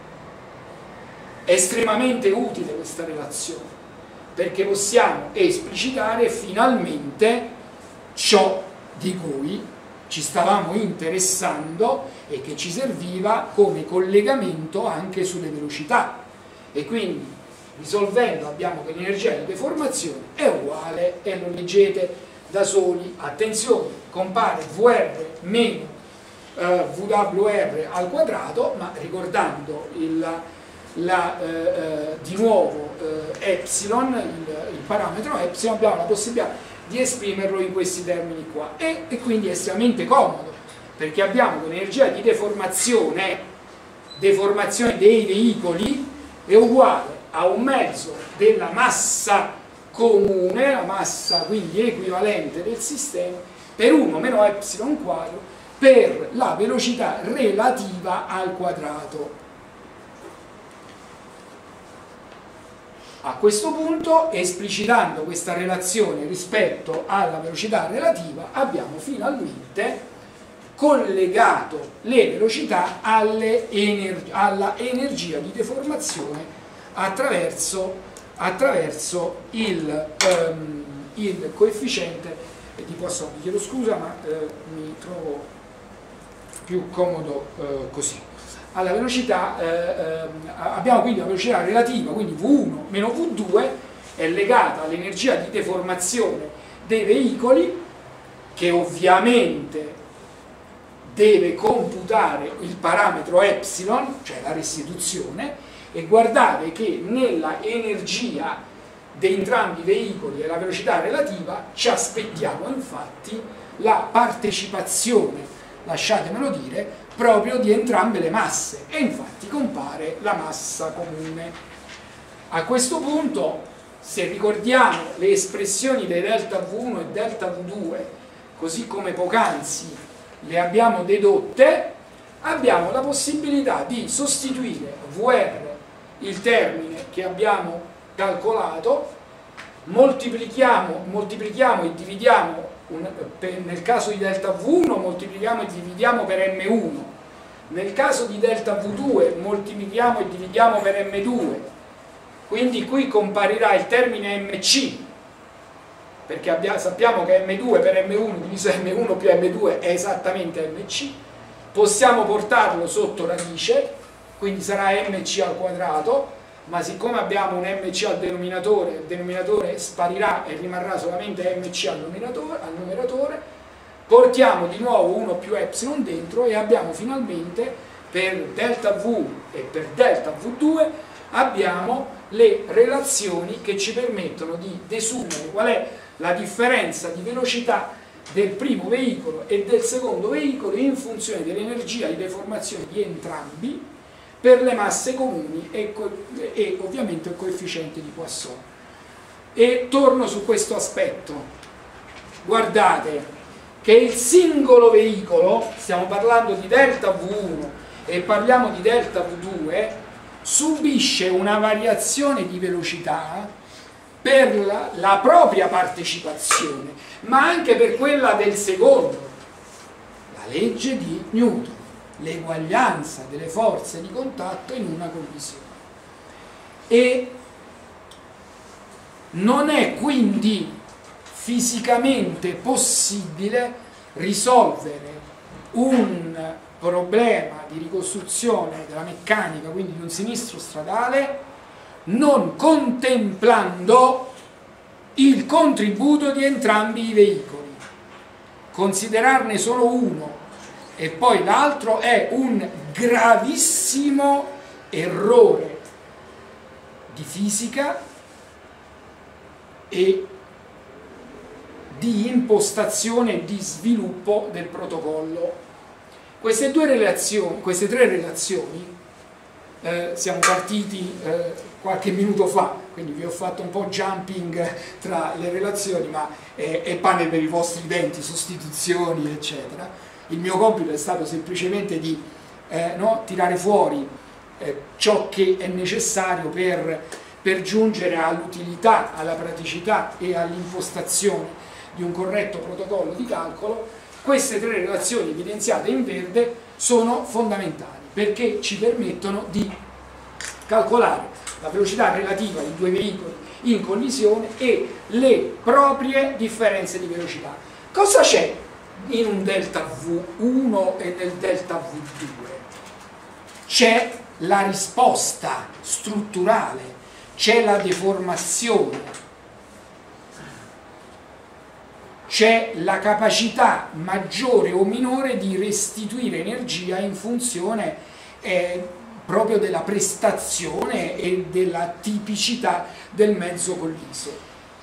È estremamente utile questa relazione, perché possiamo esplicitare finalmente ciò di cui ci stavamo interessando e che ci serviva come collegamento anche sulle velocità. E quindi risolvendo abbiamo che l'energia di deformazione è uguale, e lo leggete da soli, attenzione, compare V R meno eh, V W R al quadrato, ma ricordando il, la, eh, eh, di nuovo eh, epsilon, il, il parametro epsilon, abbiamo la possibilità di esprimerlo in questi termini qua, e, e quindi è estremamente comodo, perché abbiamo che l'energia di deformazione, deformazione dei veicoli, è uguale a un mezzo della massa comune, la massa quindi equivalente del sistema, per uno meno epsilon quadro per la velocità relativa al quadrato. A questo punto, esplicitando questa relazione rispetto alla velocità relativa, abbiamo finalmente collegato le velocità alle ener- alla energia di deformazione attraverso, attraverso il, um, il coefficiente di Poisson. Vi chiedo scusa, ma eh, mi trovo più comodo eh, così. Alla velocità, eh, eh, abbiamo quindi la velocità relativa, quindi V uno meno V due è legata all'energia di deformazione dei veicoli, che ovviamente deve computare il parametro epsilon, cioè la restituzione, e guardate che nella energia di entrambi i veicoli e la velocità relativa ci aspettiamo infatti la partecipazione, lasciatemelo dire, proprio di entrambe le masse, e infatti compare la massa comune. A questo punto, se ricordiamo le espressioni dei delta V uno e delta V due, così come poc'anzi le abbiamo dedotte, abbiamo la possibilità di sostituire V R, il termine che abbiamo calcolato, moltiplichiamo, moltiplichiamo e dividiamo, un, per, nel caso di delta V uno moltiplichiamo e dividiamo per M uno, nel caso di delta V due moltiplichiamo e dividiamo per M due, quindi qui comparirà il termine M C, perché abbiamo, sappiamo che M due per M uno diviso M uno più M due è esattamente M C, possiamo portarlo sotto radice, quindi sarà M C al quadrato, ma siccome abbiamo un M C al denominatore, il denominatore sparirà e rimarrà solamente M C al numeratore, al numeratore, portiamo di nuovo uno più epsilon dentro e abbiamo finalmente per delta V e per delta V due abbiamo le relazioni che ci permettono di desumere qual è la differenza di velocità del primo veicolo e del secondo veicolo in funzione dell'energia di deformazione di entrambi per le masse comuni e, e ovviamente il coefficiente di Poisson. E torno su questo aspetto. Guardate che il singolo veicolo, stiamo parlando di delta V uno e parliamo di delta V due, subisce una variazione di velocità per la, la propria partecipazione, ma anche per quella del secondo, la legge di Newton, l'eguaglianza delle forze di contatto in una collisione. E non è quindi fisicamente possibile risolvere un problema di ricostruzione della meccanica, quindi di un sinistro stradale, non contemplando il contributo di entrambi i veicoli. Considerarne solo uno e poi l'altro è un gravissimo errore di fisica e di impostazione e di sviluppo del protocollo. Queste due relazioni, queste tre relazioni, eh, siamo partiti eh, qualche minuto fa, quindi vi ho fatto un po' jumping tra le relazioni, ma è, è pane per i vostri denti, sostituzioni, eccetera. Il mio compito è stato semplicemente di eh, no, tirare fuori eh, ciò che è necessario per, per giungere all'utilità, alla praticità e all'impostazione di un corretto protocollo di calcolo. Queste tre relazioni evidenziate in verde sono fondamentali perché ci permettono di calcolare la velocità relativa di due veicoli in collisione e le proprie differenze di velocità. Cosa c'è in un delta V uno e nel delta V due? C'è la risposta strutturale, c'è la deformazione, c'è la capacità maggiore o minore di restituire energia in funzione eh, proprio della prestazione e della tipicità del mezzo colliso.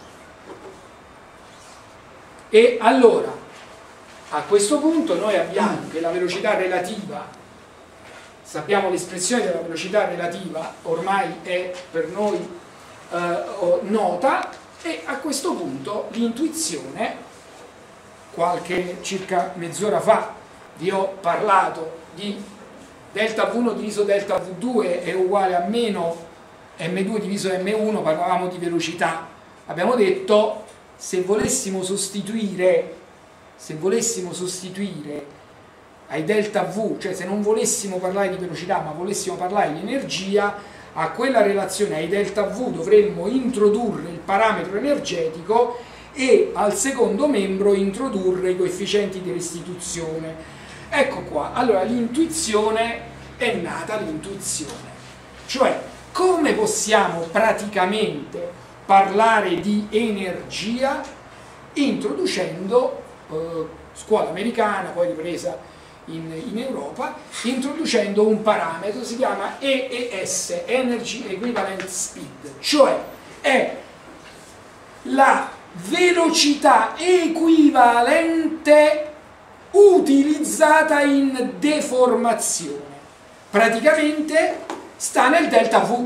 E allora, a questo punto noi abbiamo che la velocità relativa, sappiamo l'espressione della velocità relativa, ormai è per noi eh, nota, e a questo punto l'intuizione, qualche circa mezz'ora fa vi ho parlato di delta V uno diviso delta V due è uguale a meno emme due diviso emme uno, parlavamo di velocità. Abbiamo detto, se volessimo sostituire, se volessimo sostituire ai delta V, cioè se non volessimo parlare di velocità ma volessimo parlare di energia, a quella relazione ai delta V dovremmo introdurre il parametro energetico e al secondo membro introdurre i coefficienti di restituzione. Ecco qua, allora l'intuizione è nata, l'intuizione, cioè come possiamo praticamente parlare di energia introducendo, eh, scuola americana, poi ripresa In, in Europa, introducendo un parametro, si chiama E E S, Energy Equivalent Speed, cioè è la velocità equivalente utilizzata in deformazione. Praticamente sta nel delta V.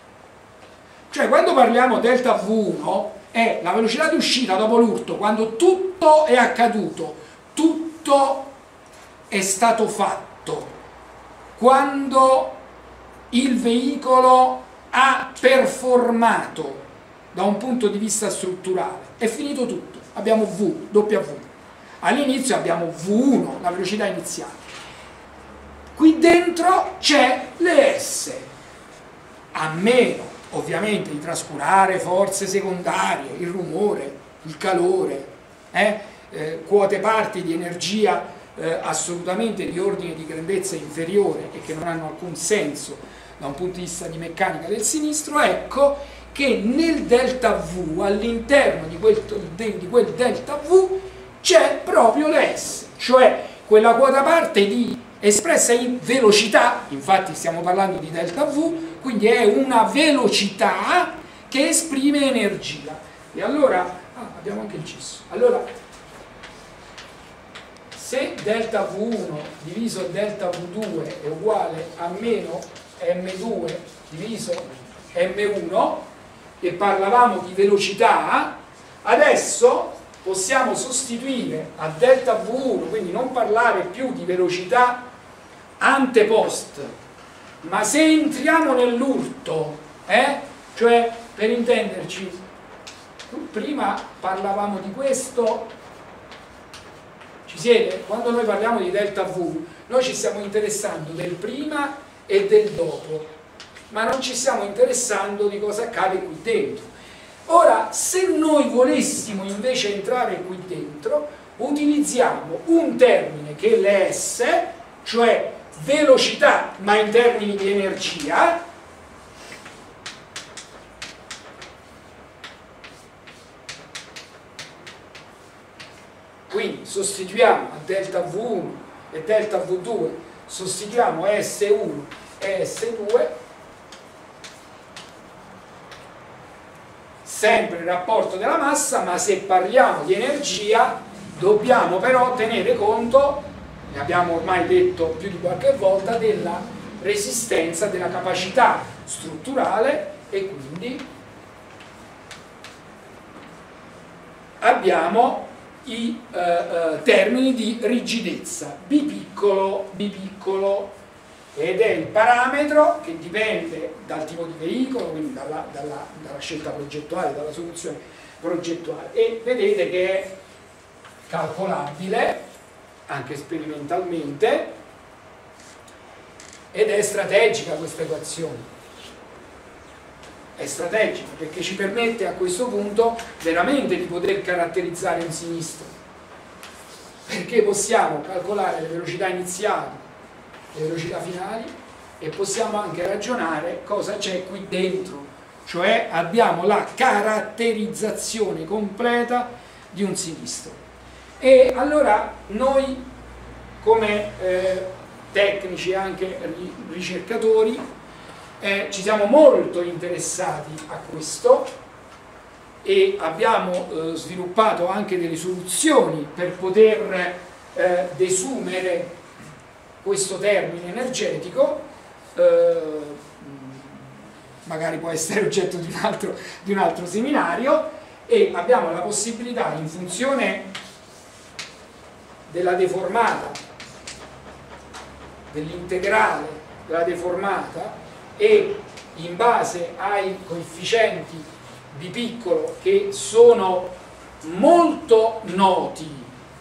Cioè quando parliamo delta V uno è la velocità di uscita dopo l'urto, quando tutto è accaduto, tutto è stato fatto, quando il veicolo ha performato da un punto di vista strutturale, è finito tutto, abbiamo V, W. All'inizio abbiamo V uno, la velocità iniziale. Qui dentro c'è le S, a meno ovviamente di trascurare forze secondarie, il rumore, il calore, eh? Eh, quote parti di energia Eh, assolutamente di ordine di grandezza inferiore e che non hanno alcun senso da un punto di vista di meccanica del sinistro. Ecco che nel delta V, all'interno di quel, di quel delta V, c'è proprio l'S, cioè quella quota parte di, espressa in velocità, infatti stiamo parlando di delta V, quindi è una velocità che esprime energia. E allora, ah, abbiamo anche il cisso. Allora, se delta V uno diviso delta V due è uguale a meno emme due diviso emme uno e parlavamo di velocità, adesso possiamo sostituire a delta V uno, quindi non parlare più di velocità ante-post, ma se entriamo nell'urto, eh? Cioè per intenderci, prima parlavamo di questo. Ci siete? Quando noi parliamo di delta V, noi ci stiamo interessando del prima e del dopo, ma non ci stiamo interessando di cosa accade qui dentro. Ora, se noi volessimo invece entrare qui dentro, utilizziamo un termine che è l'S, cioè velocità, ma in termini di energia, quindi sostituiamo a delta V uno e delta V due, sostituiamo S uno e S due, sempre il rapporto della massa, ma se parliamo di energia dobbiamo però tenere conto, ne abbiamo ormai detto più di qualche volta, della resistenza, della capacità strutturale, e quindi abbiamo i eh, eh, termini di rigidezza, B piccolo, B piccolo, ed è il parametro che dipende dal tipo di veicolo, quindi dalla, dalla, dalla scelta progettuale, dalla soluzione progettuale, e vedete che è calcolabile anche sperimentalmente ed è strategica questa equazione. È strategica perché ci permette a questo punto veramente di poter caratterizzare un sinistro, perché possiamo calcolare le velocità iniziali, le velocità finali, e possiamo anche ragionare cosa c'è qui dentro, cioè abbiamo la caratterizzazione completa di un sinistro. E allora noi come eh, tecnici e anche ricercatori Eh, ci siamo molto interessati a questo e abbiamo eh, sviluppato anche delle soluzioni per poter eh, desumere questo termine energetico, eh, magari può essere oggetto di un altro, di un altro seminario, e abbiamo la possibilità, in funzione della deformata, dell'integrale della deformata, e in base ai coefficienti di piccolo che sono molto noti,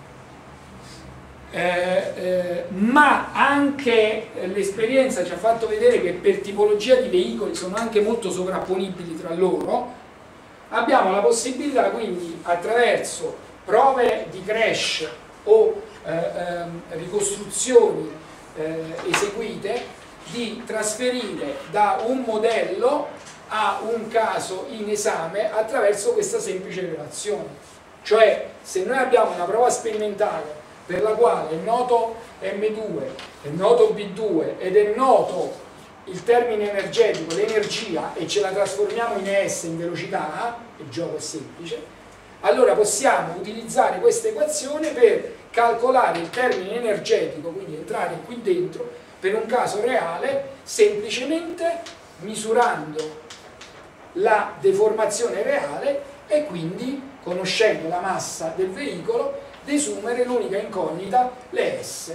eh, eh, ma anche l'esperienza ci ha fatto vedere che per tipologia di veicoli sono anche molto sovrapponibili tra loro, abbiamo la possibilità quindi attraverso prove di crash o eh, ehm, ricostruzioni eh, eseguite di trasferire da un modello a un caso in esame attraverso questa semplice relazione. Cioè, se noi abbiamo una prova sperimentale per la quale è noto M due, è noto B due ed è noto il termine energetico, l'energia, e ce la trasformiamo in E S, in velocità, il gioco è semplice, allora possiamo utilizzare questa equazione per calcolare il termine energetico, quindi entrare qui dentro per un caso reale, semplicemente misurando la deformazione reale e quindi, conoscendo la massa del veicolo, desumere l'unica incognita, le S.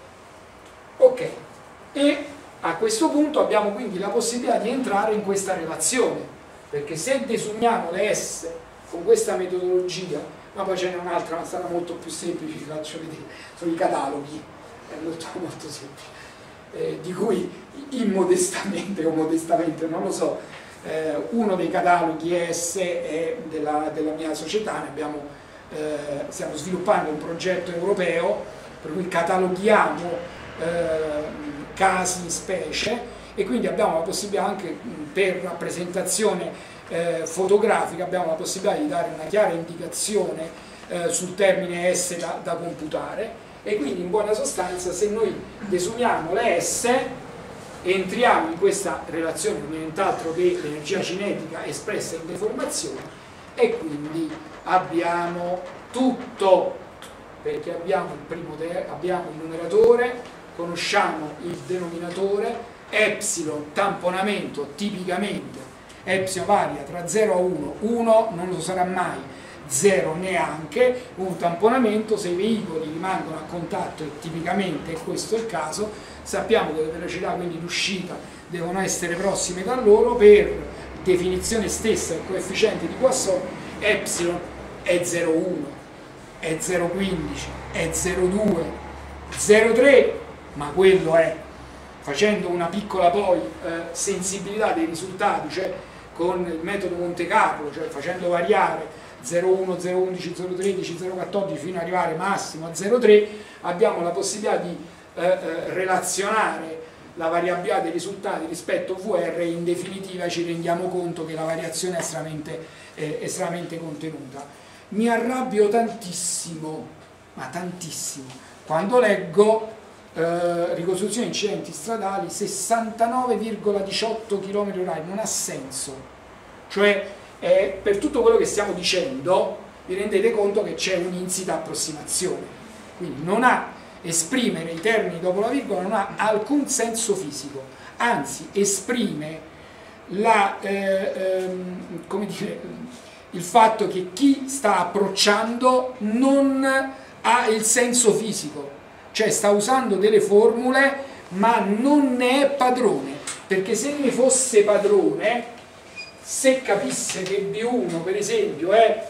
Ok, e a questo punto abbiamo quindi la possibilità di entrare in questa relazione, perché se desumiamo le S con questa metodologia, ma poi ce n'è un'altra, ma sarà molto più semplice, vi faccio vedere, sono i cataloghi, è molto molto semplice, eh, di cui immodestamente o modestamente, non lo so, eh, uno dei cataloghi E S è della, della mia società, ne abbiamo, eh, stiamo sviluppando un progetto europeo per cui cataloghiamo eh, casi in specie, e quindi abbiamo la possibilità anche per rappresentazione eh, fotografica, abbiamo la possibilità di dare una chiara indicazione eh, sul termine S da, da computare, e quindi in buona sostanza se noi desumiamo le S entriamo in questa relazione, nient'altro che l'energia cinetica espressa in deformazione, e quindi abbiamo tutto, perché abbiamo il, primo abbiamo il numeratore, conosciamo il denominatore, epsilon tamponamento tipicamente, epsilon varia tra zero a uno, uno non lo sarà mai, zero neanche, un tamponamento, se i veicoli rimangono a contatto, e tipicamente questo è il caso, sappiamo che le velocità quindi d'uscita devono essere prossime da loro, per definizione stessa del coefficiente di Poisson, epsilon è zero virgola uno, è zero virgola quindici, è zero virgola due, zero virgola tre, ma quello è facendo una piccola poi eh, sensibilità dei risultati, cioè con il metodo Monte Carlo, cioè facendo variare zero virgola uno, zero virgola undici, zero virgola tredici, zero virgola quattordici fino ad arrivare massimo a zero virgola tre, abbiamo la possibilità di eh, eh, relazionare la variabilità dei risultati rispetto a V R, e in definitiva ci rendiamo conto che la variazione è estremamente, eh, estremamente contenuta. Mi arrabbio tantissimo, ma tantissimo, quando leggo eh, ricostruzione incidenti stradali sessantanove virgola diciotto chilometri orari, non ha senso. Cioè, eh, per tutto quello che stiamo dicendo, vi rendete conto che c'è un'insita approssimazione, quindi non ha, esprimere i termini dopo la virgola non ha alcun senso fisico, anzi esprime la, eh, ehm, come dire, il fatto che chi sta approcciando non ha il senso fisico, cioè sta usando delle formule ma non ne è padrone, perché se ne fosse padrone, se capisse che B uno per esempio è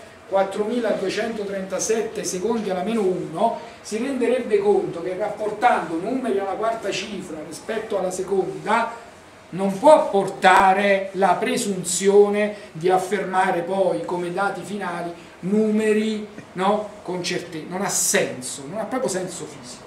quattromiladuecentotrentasette secondi alla meno uno, si renderebbe conto che rapportando numeri alla quarta cifra rispetto alla seconda non può portare la presunzione di affermare poi come dati finali numeri, no, con certezza. Non ha senso, non ha proprio senso fisico.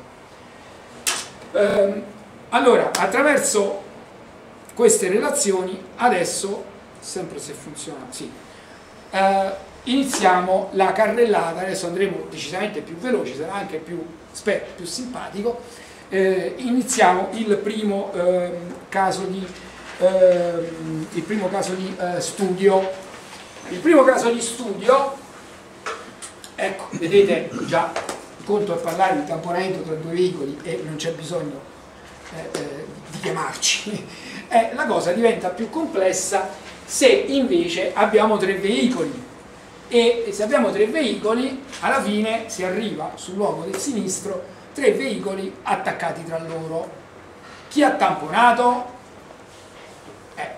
Ehm, allora, attraverso queste relazioni, adesso, sempre se funziona, sì, eh, iniziamo la carrellata. Adesso andremo decisamente più veloci, sarà anche più, spero, più simpatico. Eh, iniziamo il primo eh, caso di, eh, il primo caso di eh, studio. Il primo caso di studio, ecco, vedete già, il conto è parlare di tamponamento tra due veicoli e non c'è bisogno eh, eh, di chiamarci. Eh, la cosa diventa più complessa se invece abbiamo tre veicoli. E se abbiamo tre veicoli, alla fine si arriva sul luogo del sinistro, tre veicoli attaccati tra loro. Chi ha tamponato? Eh,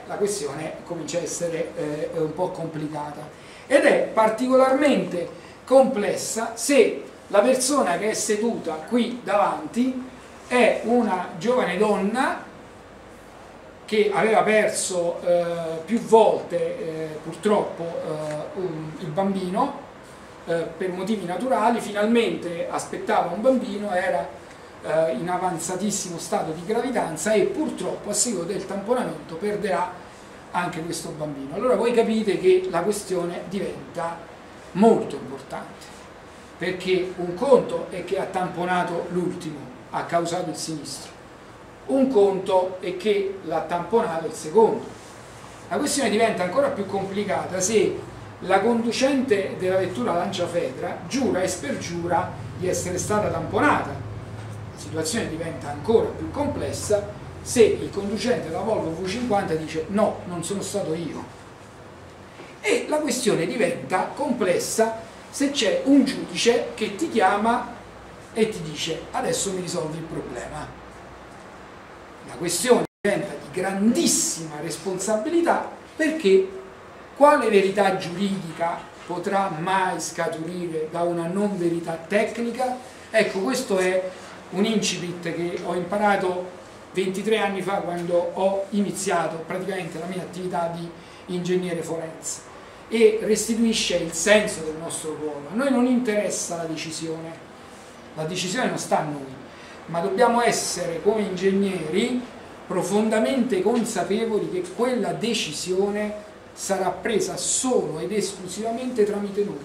la questione comincia a essere eh, un po' complicata. Ed è particolarmente complessa se la persona che è seduta qui davanti è una giovane donna che aveva perso eh, più volte eh, purtroppo eh, un, il bambino eh, per motivi naturali, finalmente aspettava un bambino, era eh, in avanzatissimo stato di gravidanza e purtroppo a seguito del tamponamento perderà anche questo bambino. Allora voi capite che la questione diventa molto importante, perché un conto è che ha tamponato l'ultimo, ha causato il sinistro, un conto è che l'ha tamponato il secondo. La questione diventa ancora più complicata se la conducente della vettura lanciafedra giura e spergiura di essere stata tamponata. La situazione diventa ancora più complessa se il conducente della Volvo V cinquanta dice no, non sono stato io. E la questione diventa complessa se c'è un giudice che ti chiama e ti dice adesso mi risolvi il problema. La questione diventa di grandissima responsabilità, perché quale verità giuridica potrà mai scaturire da una non verità tecnica? Ecco, questo è un incipit che ho imparato ventitré anni fa, quando ho iniziato praticamente la mia attività di ingegnere forense, e restituisce il senso del nostro ruolo. A noi non interessa la decisione, la decisione non sta a noi, ma dobbiamo essere come ingegneri profondamente consapevoli che quella decisione sarà presa solo ed esclusivamente tramite noi.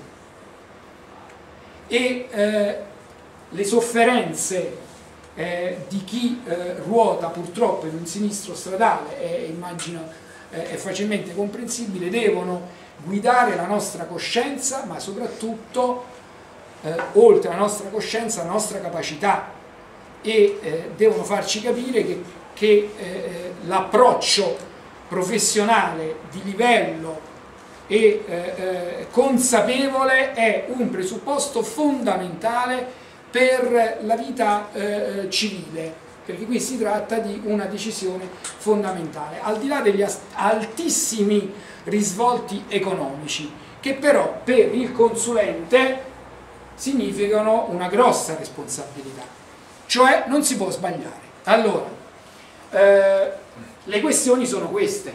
E eh, le sofferenze eh, di chi eh, ruota purtroppo in un sinistro stradale, e immagino eh, è facilmente comprensibile, devono guidare la nostra coscienza, ma soprattutto eh, oltre la nostra coscienza la nostra capacità, e eh, devono farci capire che, che eh, l'approccio professionale di livello e eh, eh, consapevole è un presupposto fondamentale per la vita eh, civile, perché qui si tratta di una decisione fondamentale, al di là degli altissimi risvolti economici, che però per il consulente significano una grossa responsabilità, cioè non si può sbagliare. Allora, eh, le questioni sono queste.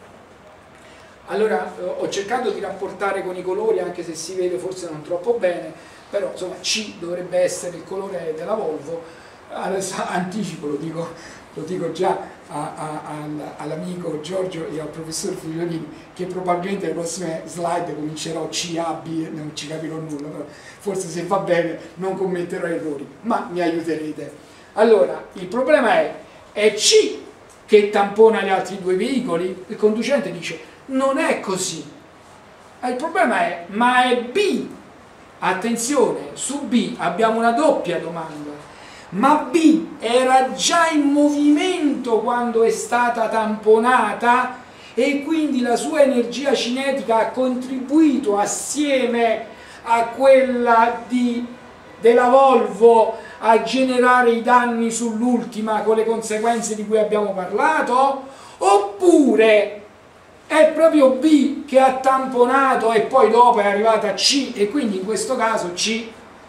Allora, eh, ho cercato di rapportare con i colori, anche se si vede forse non troppo bene, però insomma C dovrebbe essere il colore della Volvo. Adesso anticipo, lo dico, lo dico già all'amico Giorgio e al professor Figliolini, che probabilmente le prossime slide comincerò C, A, B, non ci capirò nulla, però forse se va bene non commetterò errori, ma mi aiuterete. Allora, il problema è, è C che tampona gli altri due veicoli? Il conducente dice, non è così. Il problema è, ma è B. Attenzione, su B abbiamo una doppia domanda. Ma B era già in movimento quando è stata tamponata e quindi la sua energia cinetica ha contribuito assieme a quella di, della Volvo a generare i danni sull'ultima con le conseguenze di cui abbiamo parlato? Oppure è proprio B che ha tamponato e poi dopo è arrivata C, e quindi in questo caso C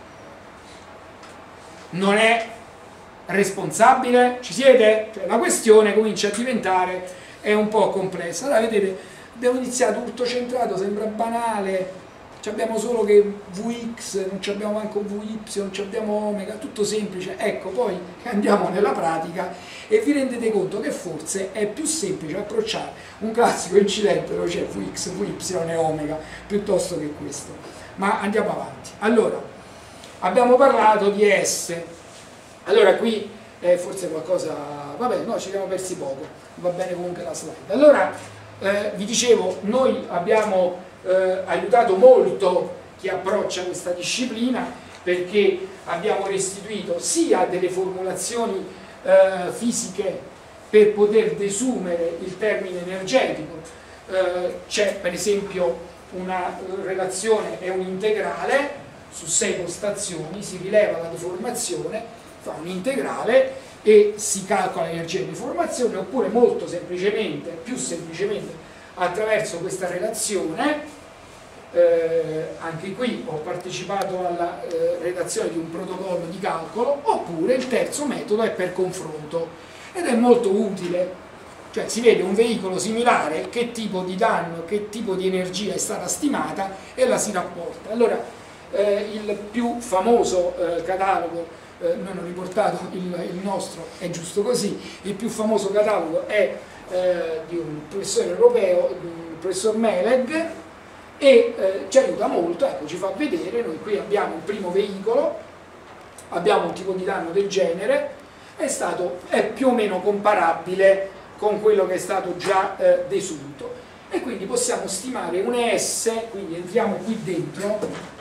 non è responsabile? Ci siete? Cioè, la questione comincia a diventare è un po' complessa. Allora vedete, abbiamo iniziato tutto centrato, sembra banale, abbiamo solo che V X, non abbiamo manco V Y, non abbiamo omega, tutto semplice. Ecco, poi andiamo nella pratica e vi rendete conto che forse è più semplice approcciare un classico incidente dove c'è V X, V Y e omega piuttosto che questo. Ma andiamo avanti. Allora, abbiamo parlato di S. Allora qui eh, forse qualcosa, vabbè, no, ci siamo persi poco, va bene comunque la slide. Allora, eh, vi dicevo, noi abbiamo eh, aiutato molto chi approccia questa disciplina, perché abbiamo restituito sia delle formulazioni eh, fisiche per poter desumere il termine energetico. Eh, c'è per esempio una relazione, è un integrale su sei postazioni, si rileva la deformazione, fa un integrale e si calcola l'energia di deformazione, oppure molto semplicemente, più semplicemente attraverso questa relazione. Eh, anche qui ho partecipato alla eh, redazione di un protocollo di calcolo, oppure il terzo metodo è per confronto ed è molto utile, cioè si vede un veicolo similare, che tipo di danno, che tipo di energia è stata stimata e la si rapporta. Allora eh, il più famoso eh, catalogo, eh, non ho riportato il, il nostro, è giusto così, il più famoso catalogo è eh, di un professore europeo, il professor Meleg, e eh, ci aiuta molto, ecco, ci fa vedere, noi qui abbiamo il primo veicolo, abbiamo un tipo di danno del genere, è, stato, è più o meno comparabile con quello che è stato già eh, desunto, e quindi possiamo stimare un E S, quindi entriamo qui dentro,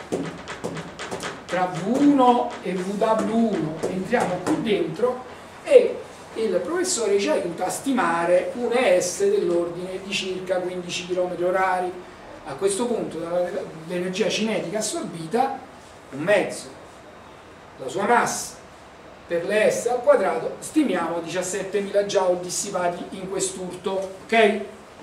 tra V uno e V W uno, entriamo qui dentro e il professore ci aiuta a stimare un E S dell'ordine di circa quindici chilometri orari. A questo punto l'energia cinetica assorbita, un mezzo, la sua massa per l'E S al quadrato, stimiamo diciassettemila joule dissipati in quest'urto, ok?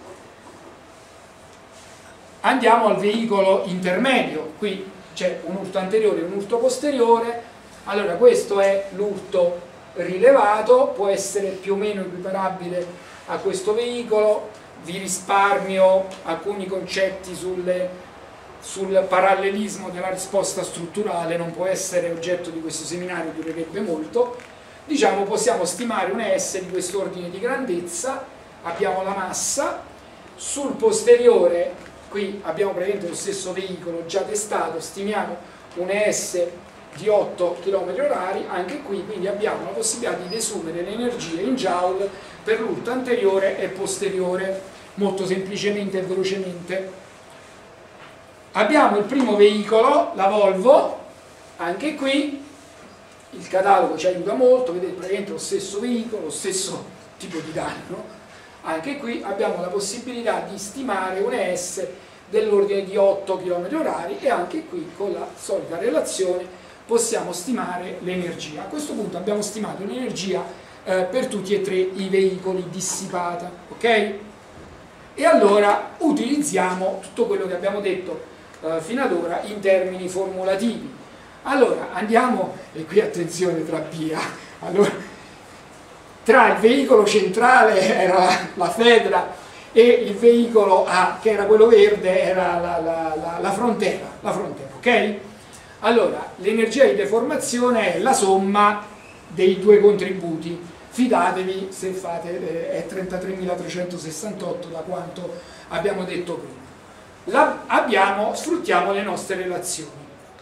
Andiamo al veicolo intermedio, qui c'è un urto anteriore e un urto posteriore. Allora questo è l'urto rilevato, può essere più o meno equiparabile a questo veicolo. Vi risparmio alcuni concetti sulle, sul parallelismo della risposta strutturale, non può essere oggetto di questo seminario, durerebbe molto. Diciamo, possiamo stimare un E S di quest'ordine di grandezza, abbiamo la massa, sul posteriore, qui abbiamo praticamente lo stesso veicolo già testato, stimiamo un E S di otto chilometri orari, anche qui quindi abbiamo la possibilità di desumere l'energia in joule per l'urto anteriore e posteriore, molto semplicemente e velocemente. Abbiamo il primo veicolo, la Volvo, anche qui il catalogo ci aiuta molto, vedete praticamente lo stesso veicolo, lo stesso tipo di danno, anche qui abbiamo la possibilità di stimare un E S dell'ordine di otto chilometri orari e anche qui con la solita relazione possiamo stimare l'energia. A questo punto abbiamo stimato l'energia eh, per tutti e tre i veicoli dissipata, ok? E allora utilizziamo tutto quello che abbiamo detto eh, fino ad ora in termini formulativi. Allora andiamo, e qui attenzione tra via, allora, tra il veicolo centrale era la Fedra e il veicolo A, che era quello verde, era la, la, la, la frontiera, la frontiera, ok? Allora, l'energia di deformazione è la somma dei due contributi. Fidatevi se fate, è trentatremilatrecentosessantotto da quanto abbiamo detto prima. La, abbiamo, sfruttiamo le nostre relazioni.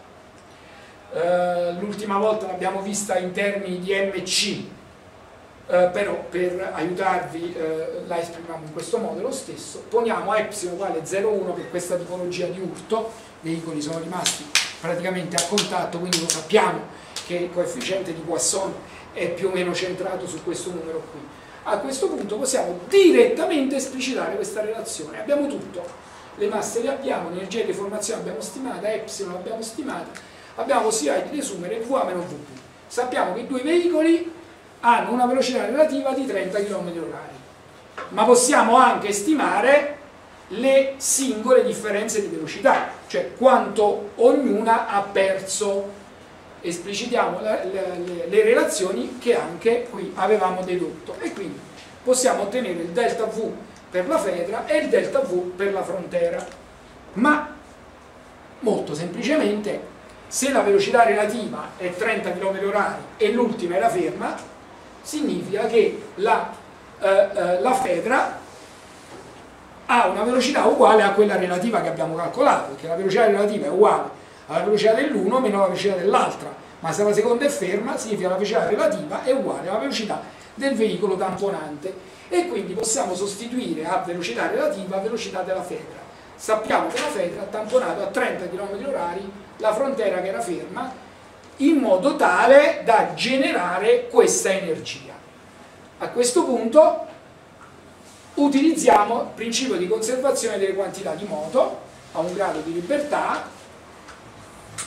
Uh, l'ultima volta l'abbiamo vista in termini di M C, uh, però per aiutarvi uh, la esprimiamo in questo modo lo stesso. Poniamo epsilon uguale zero virgola uno per questa tipologia di urto, i veicoli sono rimasti praticamente a contatto, quindi lo sappiamo che il coefficiente di Poisson è più o meno centrato su questo numero qui. A questo punto possiamo direttamente esplicitare questa relazione. Abbiamo tutto, le masse le abbiamo, l'energia di deformazione l'abbiamo stimata, epsilon l'abbiamo stimata, abbiamo possibilità di desumere V A meno V B. Sappiamo che i due veicoli hanno una velocità relativa di trenta chilometri orari, ma possiamo anche stimare le singole differenze di velocità, cioè quanto ognuna ha perso. Esplicitiamo le, le, le relazioni che anche qui avevamo dedotto e quindi possiamo ottenere il delta V per la Fedra e il delta V per la frontiera. Ma molto semplicemente, se la velocità relativa è trenta chilometri orari e l'ultima era ferma, significa che la, eh, eh, la Fedra ha una velocità uguale a quella relativa che abbiamo calcolato, perché la velocità relativa è uguale alla velocità dell'uno meno la velocità dell'altra, ma se la seconda è ferma significa che la velocità relativa è uguale alla velocità del veicolo tamponante e quindi possiamo sostituire a velocità relativa a velocità della Fedra. Sappiamo che la Fedra ha tamponato a trenta chilometri orari la frontiera che era ferma, in modo tale da generare questa energia. A questo punto utilizziamo il principio di conservazione delle quantità di moto a un grado di libertà.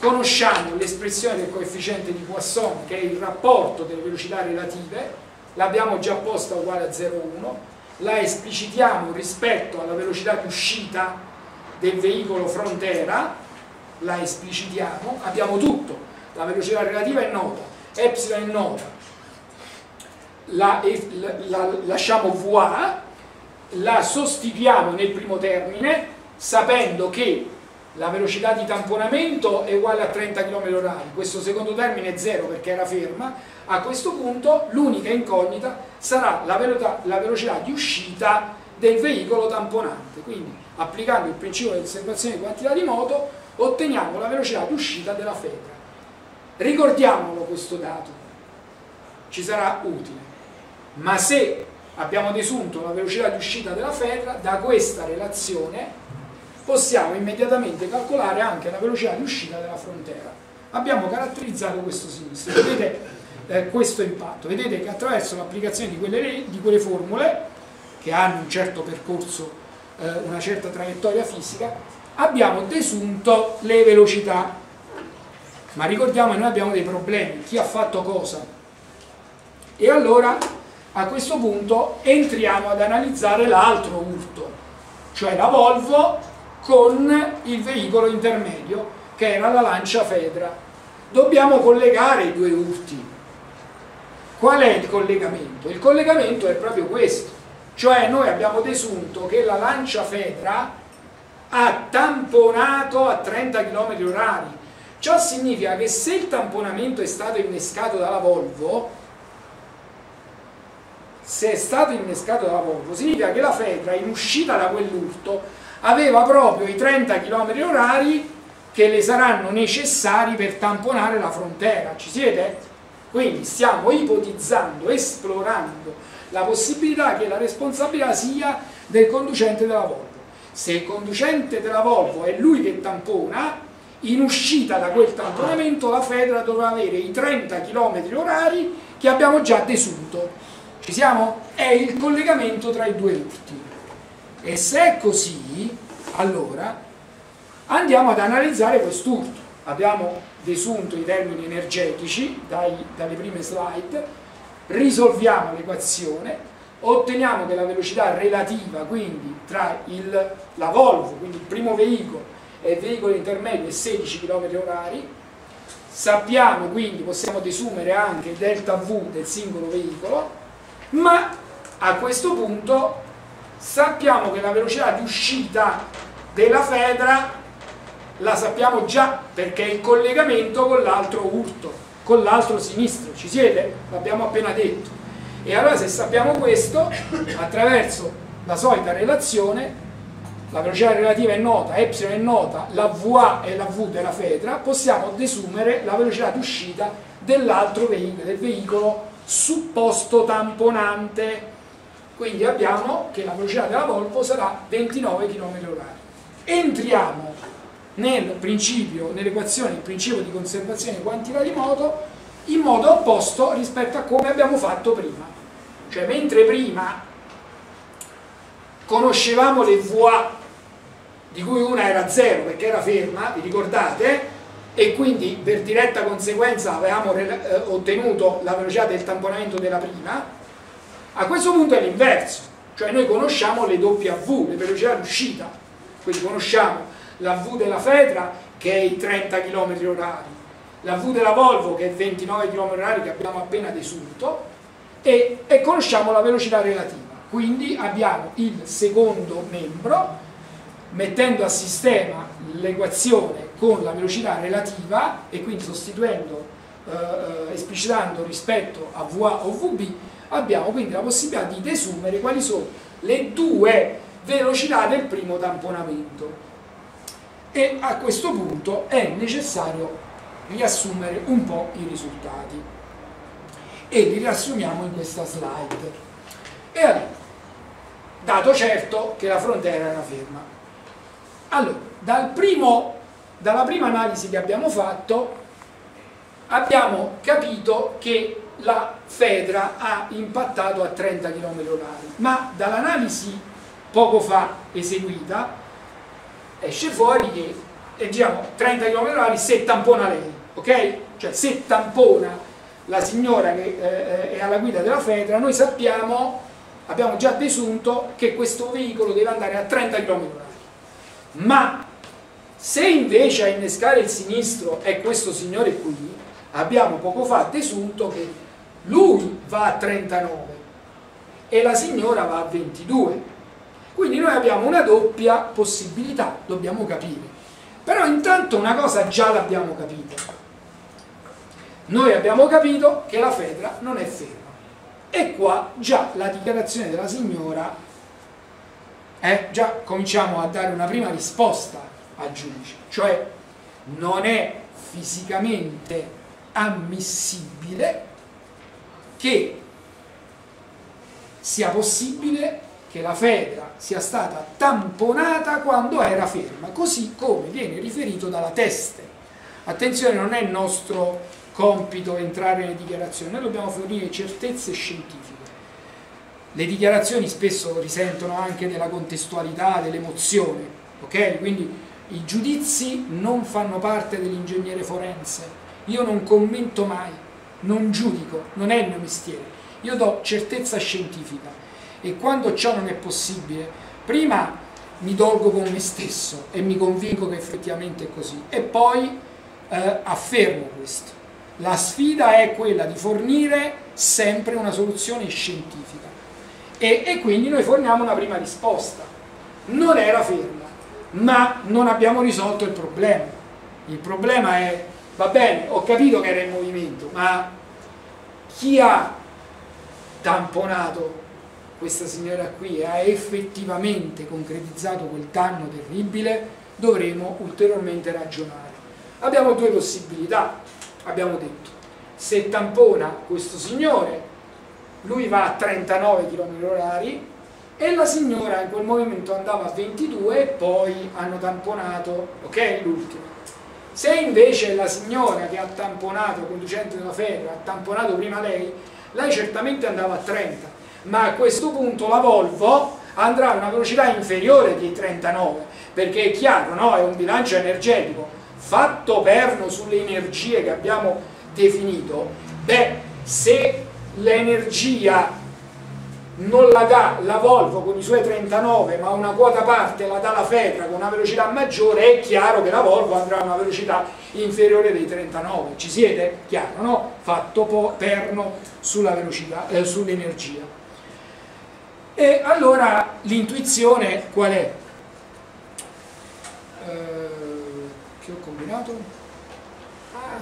conosciamo l'espressione del coefficiente di Poisson, che è il rapporto delle velocità relative, l'abbiamo già posta uguale a zero virgola uno, la esplicitiamo rispetto alla velocità di uscita del veicolo frontiera, la esplicitiamo, abbiamo tutto, la velocità relativa è nota, epsilon è nota, la, la, la lasciamo V A, la sostituiamo nel primo termine sapendo che la velocità di tamponamento è uguale a trenta chilometri orari, questo secondo termine è zero perché era ferma. A questo punto l'unica incognita sarà la velocità, la velocità di uscita del veicolo tamponante, quindi applicando il principio di conservazione di quantità di moto otteniamo la velocità di uscita della Fedra. Ricordiamolo questo dato, ci sarà utile, ma se abbiamo desunto la velocità di uscita della Fedra, da questa relazione possiamo immediatamente calcolare anche la velocità di uscita della frontiera. Abbiamo caratterizzato questo sinistro, vedete eh, questo impatto, vedete che attraverso l'applicazione di quelle, di quelle formule che hanno un certo percorso, eh, una certa traiettoria fisica, abbiamo desunto le velocità. Ma ricordiamo che noi abbiamo dei problemi, chi ha fatto cosa? E allora a questo punto entriamo ad analizzare l'altro urto, cioè la Volvo con il veicolo intermedio che era la Lancia Fedra. Dobbiamo collegare i due urti. Qual è il collegamento? Il collegamento è proprio questo, cioè noi abbiamo desunto che la Lancia Fedra ha tamponato a trenta chilometri orari. Ciò significa che se il tamponamento è stato innescato dalla Volvo, se è stato innescato dalla Volvo, significa che la Fedra in uscita da quell'urto aveva proprio i trenta chilometri orari che le saranno necessari per tamponare la frontiera. Ci siete? Quindi stiamo ipotizzando, esplorando la possibilità che la responsabilità sia del conducente della Volvo. Se il conducente della Volvo è lui che tampona, in uscita da quel tamponamento la Fedra dovrà avere i trenta chilometri orari che abbiamo già desunto. Ci siamo? È il collegamento tra i due urti. E se è così, allora andiamo ad analizzare quest'urto. Abbiamo desunto i termini energetici dai, dalle prime slide, risolviamo l'equazione, otteniamo che la velocità relativa, quindi tra il, la Volvo, quindi il primo veicolo, e il veicolo intermedio è sedici chilometri orari, sappiamo quindi, possiamo desumere anche il delta V del singolo veicolo, ma a questo punto sappiamo che la velocità di uscita della Fedra la sappiamo già perché è il collegamento con l'altro urto, con l'altro sinistro. Ci siete? L'abbiamo appena detto. E allora se sappiamo questo, attraverso la solita relazione, la velocità relativa è nota, epsilon è nota, la V A è la V della Fedra, possiamo desumere la velocità di uscita dell'altro veicolo, del veicolo supposto tamponante. Quindi abbiamo che la velocità della Volvo sarà ventinove chilometri orari. Entriamo nel principio, nell'equazione del principio di conservazione di quantità di moto in modo opposto rispetto a come abbiamo fatto prima. Cioè mentre prima conoscevamo le V A di cui una era zero perché era ferma, vi ricordate? E quindi per diretta conseguenza avevamo eh, ottenuto la velocità del tamponamento della prima. A questo punto è l'inverso, cioè noi conosciamo le W, le velocità d'uscita, quindi conosciamo la V della Fedra che è i trenta chilometri orari, la V della Volvo che è ventinove chilometri orari che abbiamo appena desunto e, e conosciamo la velocità relativa. Quindi abbiamo il secondo membro, mettendo a sistema l'equazione con la velocità relativa e quindi sostituendo, eh, esplicitando rispetto a V A o V B, abbiamo quindi la possibilità di desumere quali sono le due velocità del primo tamponamento. E a questo punto è necessario riassumere un po' i risultati. E li riassumiamo in questa slide. E allora, dato certo che la frontiera era ferma. Allora, dal primo, dalla prima analisi che abbiamo fatto, abbiamo capito che la Fedra ha impattato a trenta chilometri orari, ma dall'analisi poco fa eseguita esce fuori che e diciamo trenta chilometri orari se tampona lei, ok? Cioè se tampona la signora che eh, è alla guida della Fedra, noi sappiamo, abbiamo già desunto che questo veicolo deve andare a trenta chilometri orari. Ma se invece a innescare il sinistro è questo signore qui, abbiamo poco fa desunto che lui va a trentanove e la signora va a ventidue. Quindi noi abbiamo una doppia possibilità, dobbiamo capire. Però intanto una cosa già l'abbiamo capita. Noi abbiamo capito che la Fedra non è ferma. E qua già la dichiarazione della signora, eh, già cominciamo a dare una prima risposta al giudice. Cioè non è fisicamente ammissibile che sia possibile che la Fedra sia stata tamponata quando era ferma, così come viene riferito dalla Teste. Attenzione, non è nostro compito entrare nelle dichiarazioni, noi dobbiamo fornire certezze scientifiche. Le dichiarazioni spesso risentono anche della contestualità, dell'emozione, ok? Quindi i giudizi non fanno parte dell'ingegnere forense. Io non commento mai, non giudico, non è il mio mestiere. Io do certezza scientifica. E quando ciò non è possibile, prima mi dolgo con me stesso e mi convinco che effettivamente è così, e poi eh, affermo questo. La sfida è quella di fornire sempre una soluzione scientifica e, e quindi noi forniamo una prima risposta. Non era ferma, ma non abbiamo risolto il problema. Il problema è, va bene, ho capito che era in movimento, ma chi ha tamponato questa signora qui e ha effettivamente concretizzato quel danno terribile, dovremo ulteriormente ragionare. Abbiamo due possibilità, abbiamo detto, se tampona questo signore, lui va a trentanove chilometri orari e la signora in quel momento andava a ventidue e poi hanno tamponato, ok, l'ultimo. Se invece è la signora che ha tamponato, il conducente della Fedra, ha tamponato prima lei, lei certamente andava a trenta, ma a questo punto la Volvo andrà a una velocità inferiore di trentanove, perché è chiaro, no? È un bilancio energetico fatto perno sulle energie che abbiamo definito. Beh, se l'energia non la dà la Volvo con i suoi trentanove, ma una quota parte la dà la Fedra con una velocità maggiore, è chiaro che la Volvo andrà a una velocità inferiore dei trentanove. Ci siete? Chiaro, no? Fatto perno sulla velocità, eh, sull'energia. E allora l'intuizione qual è? Eh, che ho combinato? Ah,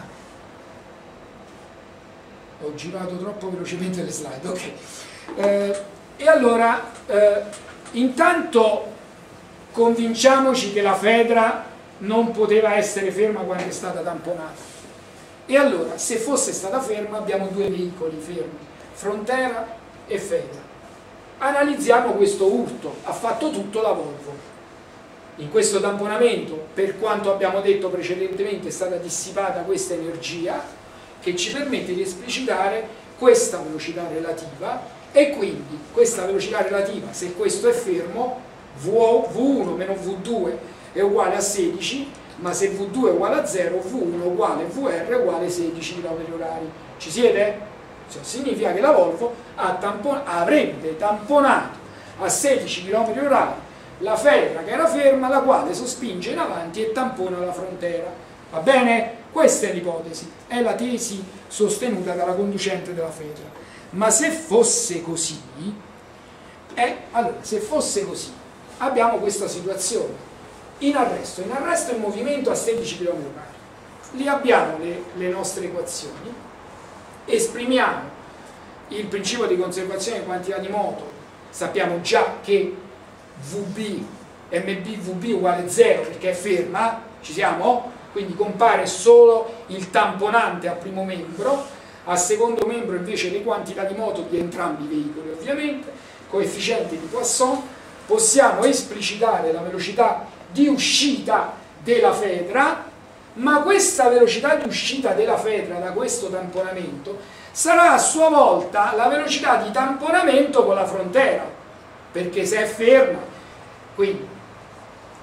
ho girato troppo velocemente le slide, ok. Eh, e allora eh, intanto convinciamoci che la Fedra non poteva essere ferma quando è stata tamponata. E allora, se fosse stata ferma, abbiamo due veicoli fermi, Frontera e Fedra. Analizziamo questo urto, ha fatto tutto la Volvo. In questo tamponamento, per quanto abbiamo detto precedentemente, è stata dissipata questa energia che ci permette di esplicitare questa velocità relativa, e quindi questa velocità relativa, se questo è fermo, V uno meno V due è uguale a sedici, ma se V due è uguale a zero, V uno uguale V R uguale sedici chilometri orari. Ci siete? Cioè, significa che la Volvo ha tampon- avrebbe tamponato a sedici chilometri orari la Fedra che era ferma, la quale sospinge in avanti e tampona la Frontera. Va bene? Questa è l'ipotesi, è la tesi sostenuta dalla conducente della Fedra. Ma se fosse così, eh, allora, se fosse così, abbiamo questa situazione. In arresto, in arresto il movimento a sedici chilometri orari. Lì abbiamo le, le nostre equazioni, esprimiamo il principio di conservazione di quantità di moto, sappiamo già che V B, M B V B uguale zero perché è ferma, ci siamo? Quindi compare solo il tamponante a primo membro, a secondo membro invece le quantità di moto di entrambi i veicoli ovviamente, coefficiente di Poisson, possiamo esplicitare la velocità di uscita della Fedra, ma questa velocità di uscita della Fedra da questo tamponamento sarà a sua volta la velocità di tamponamento con la Frontera, perché se è ferma, quindi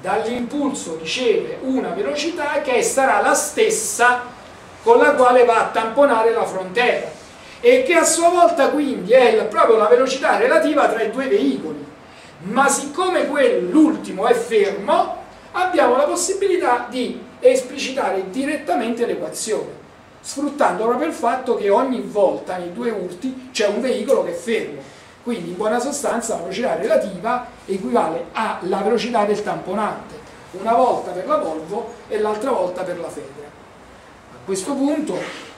dall'impulso riceve una velocità che sarà la stessa con la quale va a tamponare la frontiera e che a sua volta quindi è proprio la velocità relativa tra i due veicoli. Ma siccome l'ultimo è fermo, abbiamo la possibilità di esplicitare direttamente l'equazione, sfruttando proprio il fatto che ogni volta nei due urti c'è un veicolo che è fermo. Quindi in buona sostanza la velocità relativa equivale alla velocità del tamponante, una volta per la Volvo e l'altra volta per la Fedra. A questo punto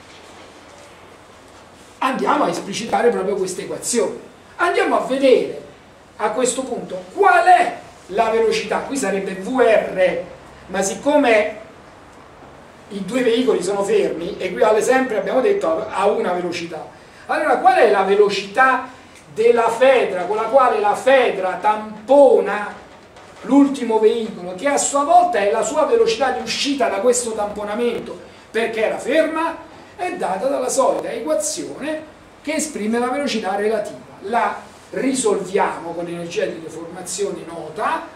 andiamo a esplicitare proprio questa equazione. Andiamo a vedere a questo punto qual è la velocità. Qui sarebbe V R, ma siccome i due veicoli sono fermi, equivale sempre, abbiamo detto, a una velocità. Allora qual è la velocità della Fedra con la quale la Fedra tampona l'ultimo veicolo, che a sua volta è la sua velocità di uscita da questo tamponamento perché era ferma? È data dalla solita equazione che esprime la velocità relativa. La risolviamo con l'energia di deformazione nota,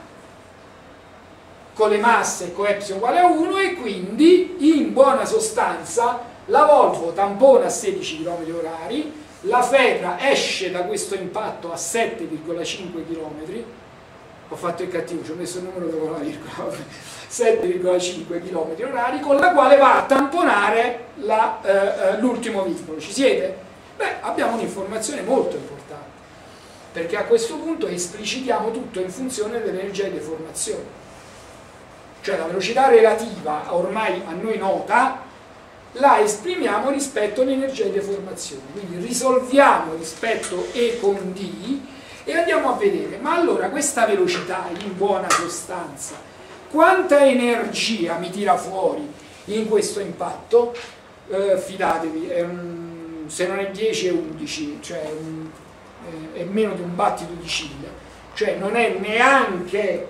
con le masse con epsilon uguale a uno, e quindi in buona sostanza la Volvo tampona a sedici chilometri orari, la Fedra esce da questo impatto a sette virgola cinque chilometri, ho fatto il cattivo, ci ho messo il numero dopo la virgola, sette virgola cinque chilometri orari, con la quale va a tamponare l'ultimo eh, veicolo. Ci siete? Beh, abbiamo un'informazione molto importante, perché a questo punto esplicitiamo tutto in funzione dell'energia di deformazione. Cioè la velocità relativa, ormai a noi nota, la esprimiamo rispetto all'energia di deformazione. Quindi risolviamo rispetto E con D e andiamo a vedere, ma allora questa velocità in buona sostanza, quanta energia mi tira fuori in questo impatto? Eh, fidatevi, è un, se non è dieci è undici, cioè un, è meno di un battito di ciglia, cioè non è neanche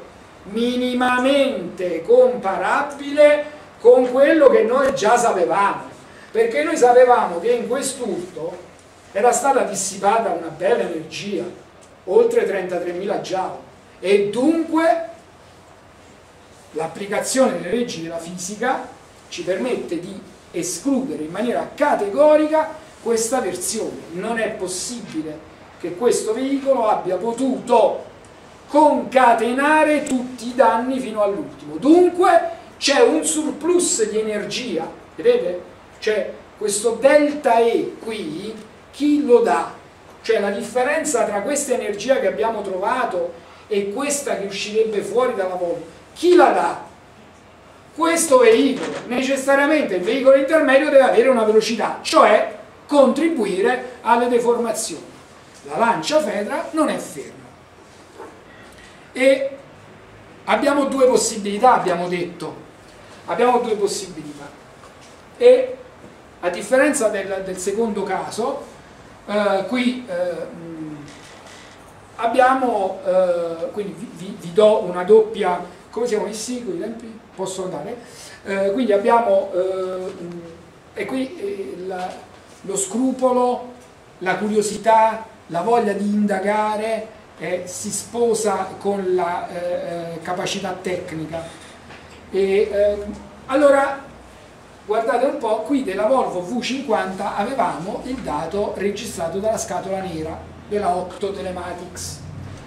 minimamente comparabile con quello che noi già sapevamo, perché noi sapevamo che in quest'urto era stata dissipata una bella energia, oltre trentatremila joule, e dunque l'applicazione delle leggi della fisica ci permette di escludere in maniera categorica questa versione. Non è possibile che questo veicolo abbia potuto concatenare tutti i danni fino all'ultimo. Dunque c'è un surplus di energia, vedete? C'è questo delta E qui, chi lo dà? Cioè la differenza tra questa energia che abbiamo trovato e questa che uscirebbe fuori dalla Volvo, chi la dà? Questo veicolo. Necessariamente il veicolo intermedio deve avere una velocità, cioè contribuire alle deformazioni. La lancia Fedra non è ferma. E abbiamo due possibilità, abbiamo detto. Abbiamo due possibilità. E a differenza del, del secondo caso, eh, qui eh, abbiamo, eh, quindi vi, vi, vi do una doppia, come siamo messi con i tempi? Posso andare? Eh, quindi abbiamo, eh, e qui eh, la, lo scrupolo, la curiosità, la voglia di indagare eh, si sposa con la eh, capacità tecnica. E, eh, allora, guardate un po', qui della Volvo V cinquanta avevamo il dato registrato dalla scatola nera della Octo Telematics,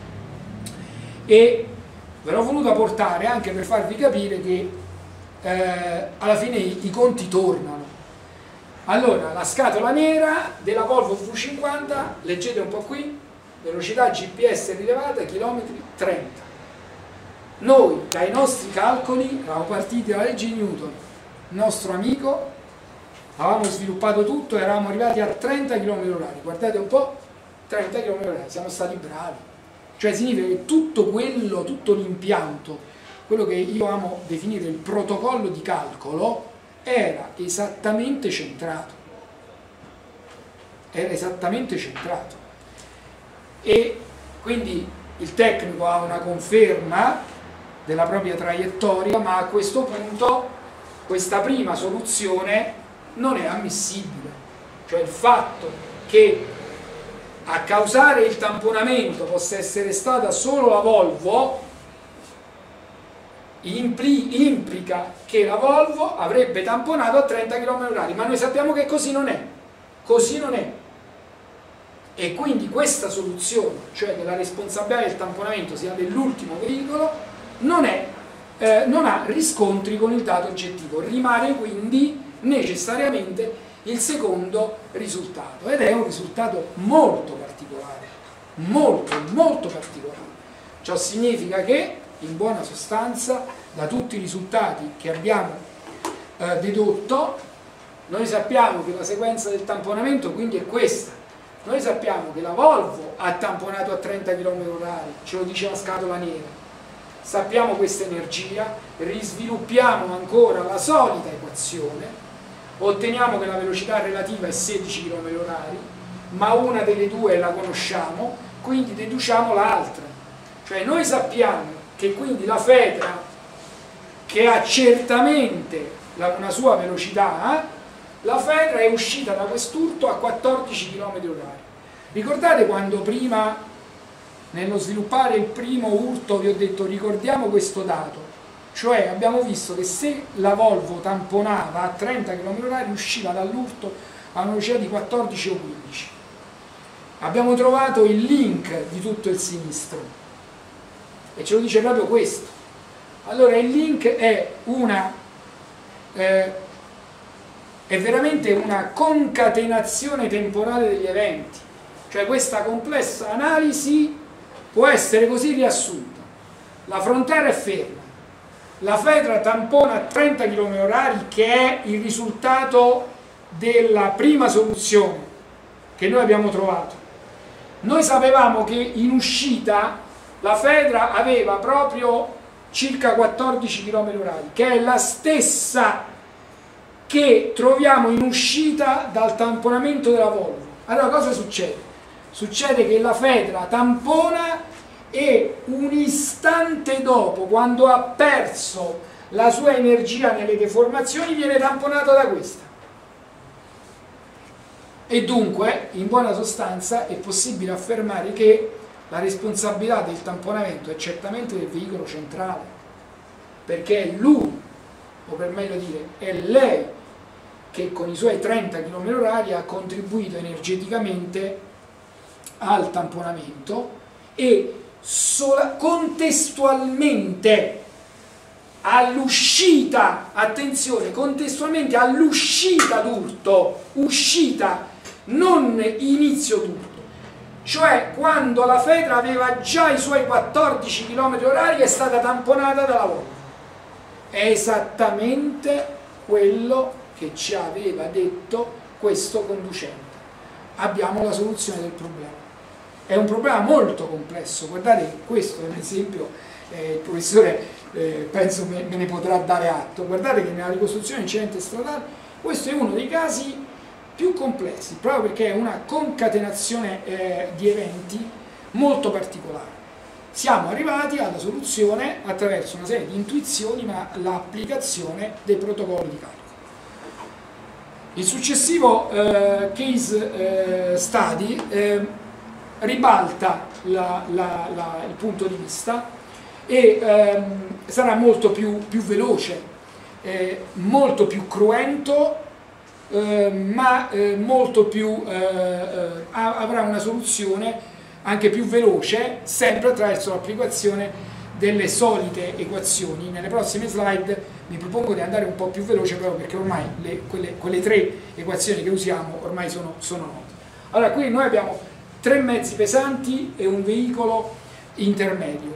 e ve l'ho voluta portare anche per farvi capire che eh, alla fine i, i conti tornano. Allora, la scatola nera della Volvo V cinquanta, leggete un po' qui, velocità G P S rilevata, chilometri trenta. Noi, dai nostri calcoli, eravamo partiti dalla legge di Newton, il nostro amico, avevamo sviluppato tutto e eravamo arrivati a trenta chilometri orari. Guardate un po', trenta chilometri orari, siamo stati bravi. Cioè significa che tutto quello, tutto l'impianto, quello che io amo definire il protocollo di calcolo, era esattamente centrato. Era esattamente centrato. E quindi il tecnico ha una conferma della propria traiettoria, ma a questo punto questa prima soluzione non è ammissibile. Cioè il fatto che a causare il tamponamento possa essere stata solo la Volvo impli, implica che la Volvo avrebbe tamponato a trenta chilometri orari, ma noi sappiamo che così non è, così non è. E quindi questa soluzione, cioè che la responsabilità del tamponamento sia dell'ultimo veicolo, non, è, eh, non ha riscontri con il dato oggettivo, rimane quindi necessariamente il secondo risultato, ed è un risultato molto particolare, molto, molto particolare. Ciò significa che, in buona sostanza, da tutti i risultati che abbiamo eh, dedotto, noi sappiamo che la sequenza del tamponamento quindi è questa. Noi sappiamo che la Volvo ha tamponato a trenta chilometri orari, ce lo dice la scatola nera. Sappiamo questa energia, risviluppiamo ancora la solita equazione, otteniamo che la velocità relativa è sedici chilometri orari, ma una delle due la conosciamo, quindi deduciamo l'altra. Cioè noi sappiamo che quindi la Fedra, che ha certamente una sua velocità, la Fedra è uscita da quest'urto a quattordici chilometri orari. Ricordate quando prima, nello sviluppare il primo urto, vi ho detto ricordiamo questo dato, cioè abbiamo visto che se la Volvo tamponava a trenta chilometri orari usciva dall'urto a una velocità di quattordici o quindici. Abbiamo trovato il link di tutto il sinistro e ce lo dice proprio questo. Allora il link è una eh, è veramente una concatenazione temporale degli eventi, cioè questa complessa analisi può essere così riassunta: la frontiera è ferma, la Fedra tampona a trenta chilometri orari, che è il risultato della prima soluzione che noi abbiamo trovato. Noi sapevamo che in uscita la Fedra aveva proprio circa quattordici chilometri orari, che è la stessa che troviamo in uscita dal tamponamento della Volvo. Allora cosa succede? Succede che la Fedra tampona e un istante dopo, quando ha perso la sua energia nelle deformazioni, viene tamponata da questa. E dunque, in buona sostanza, è possibile affermare che la responsabilità del tamponamento è certamente del veicolo centrale, perché è lui, o per meglio dire, è lei, che con i suoi trenta chilometri orari ha contribuito energeticamente al tamponamento e sola, contestualmente all'uscita, attenzione, contestualmente all'uscita d'urto, uscita, non inizio d'urto, cioè quando la Fedra aveva già i suoi quattordici chilometri orari è stata tamponata dalla Volvo. È esattamente quello che ci aveva detto questo conducente. Abbiamo la soluzione del problema. È un problema molto complesso, guardate che questo è un esempio, eh, il professore eh, penso me, me ne potrà dare atto. Guardate che nella ricostruzione incidente stradale questo è uno dei casi più complessi, proprio perché è una concatenazione eh, di eventi molto particolare. Siamo arrivati alla soluzione attraverso una serie di intuizioni, ma l'applicazione dei protocolli di calcolo. Il successivo eh, case eh, study eh, ribalta la, la, la, il punto di vista e ehm, sarà molto più, più veloce, eh, molto più cruento, eh, ma eh, molto più, eh, eh, avrà una soluzione anche più veloce, sempre attraverso l'applicazione delle solite equazioni. Nelle prossime slide mi propongo di andare un po' più veloce proprio perché ormai le, quelle, quelle tre equazioni che usiamo ormai sono, sono note. Allora, qui noi abbiamo tre mezzi pesanti e un veicolo intermedio.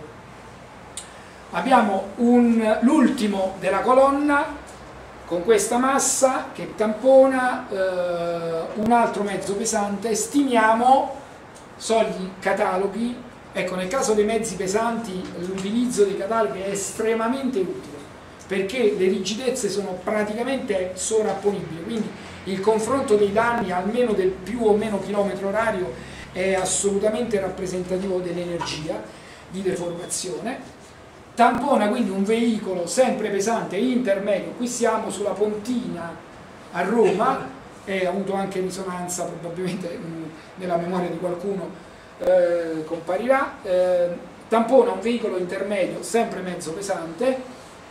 Abbiamo l'ultimo della colonna con questa massa che tampona eh, un altro mezzo pesante. Stimiamo solidi cataloghi. Ecco, nel caso dei mezzi pesanti l'utilizzo dei cataloghi è estremamente utile perché le rigidezze sono praticamente sovrapponibili, quindi il confronto dei danni almeno del più o meno chilometro orario è assolutamente rappresentativo dell'energia di deformazione. Tampona quindi un veicolo sempre pesante e intermedio. Qui siamo sulla Pontina a Roma, e ha avuto anche risonanza probabilmente nella memoria di qualcuno, eh, comparirà. Eh, tampona un veicolo intermedio sempre mezzo pesante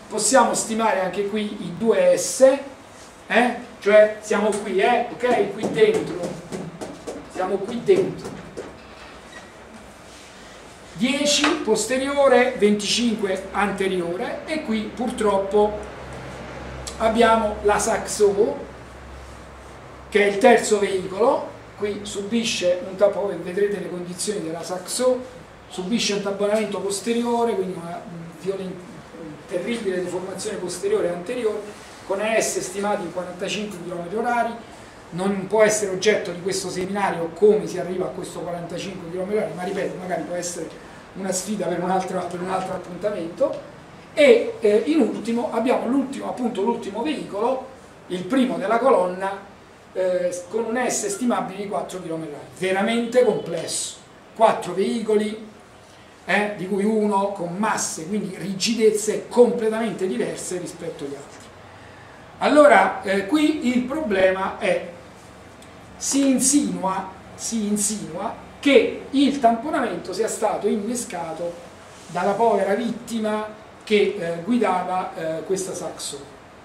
possiamo stimare anche qui i due S, eh? Cioè siamo qui, eh? Ok? Qui dentro, siamo qui dentro. dieci posteriore, venticinque anteriore, e qui purtroppo abbiamo la Saxo, che è il terzo veicolo. Qui subisce un tamponamento, vedrete le condizioni della Saxo, subisce un tamponamento posteriore, quindi una violenta, terribile deformazione posteriore e anteriore, con E S stimati in quarantacinque chilometri orari. Non può essere oggetto di questo seminario come si arriva a questo quarantacinque chilometri orari, ma ripeto, magari può essere una sfida per un altro, per un altro appuntamento. E eh, in ultimo abbiamo l'ultimo, appunto l'ultimo veicolo, il primo della colonna, eh, con un E S stimabile di quattro chilometri orari. Veramente complesso, quattro veicoli, eh, di cui uno con masse, quindi rigidezze completamente diverse rispetto agli altri. Allora, eh, qui il problema è, si insinua, si insinua che il tamponamento sia stato innescato dalla povera vittima che eh, guidava eh, questa Saxo.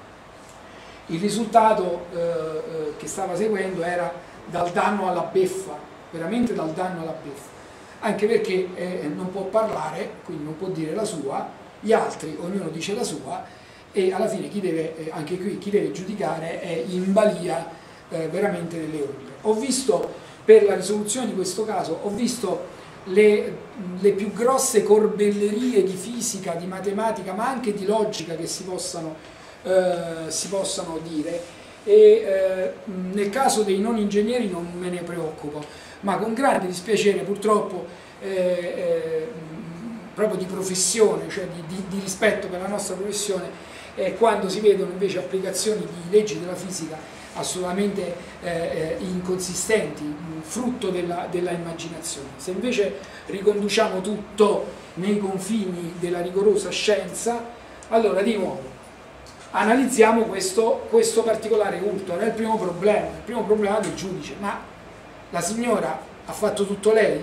Il risultato eh, eh, che stava seguendo era dal danno alla beffa, veramente dal danno alla beffa, anche perché eh, non può parlare, quindi non può dire la sua, gli altri, ognuno dice la sua, e alla fine chi deve, eh, anche qui, chi deve giudicare è in balia eh, veramente delle orme. Ho visto, per la risoluzione di questo caso, ho visto le, le più grosse corbellerie di fisica, di matematica, ma anche di logica che si possano, eh, si possano dire, e eh, nel caso dei non ingegneri non me ne preoccupo, ma con grande dispiacere purtroppo eh, eh, proprio di professione, cioè di, di, di rispetto per la nostra professione, eh, quando si vedono invece applicazioni di leggi della fisica assolutamente eh, inconsistenti, frutto della, della immaginazione. Se invece riconduciamo tutto nei confini della rigorosa scienza, allora di nuovo analizziamo questo, questo particolare urto. Era il primo problema, il primo problema del giudice: ma la signora ha fatto tutto lei?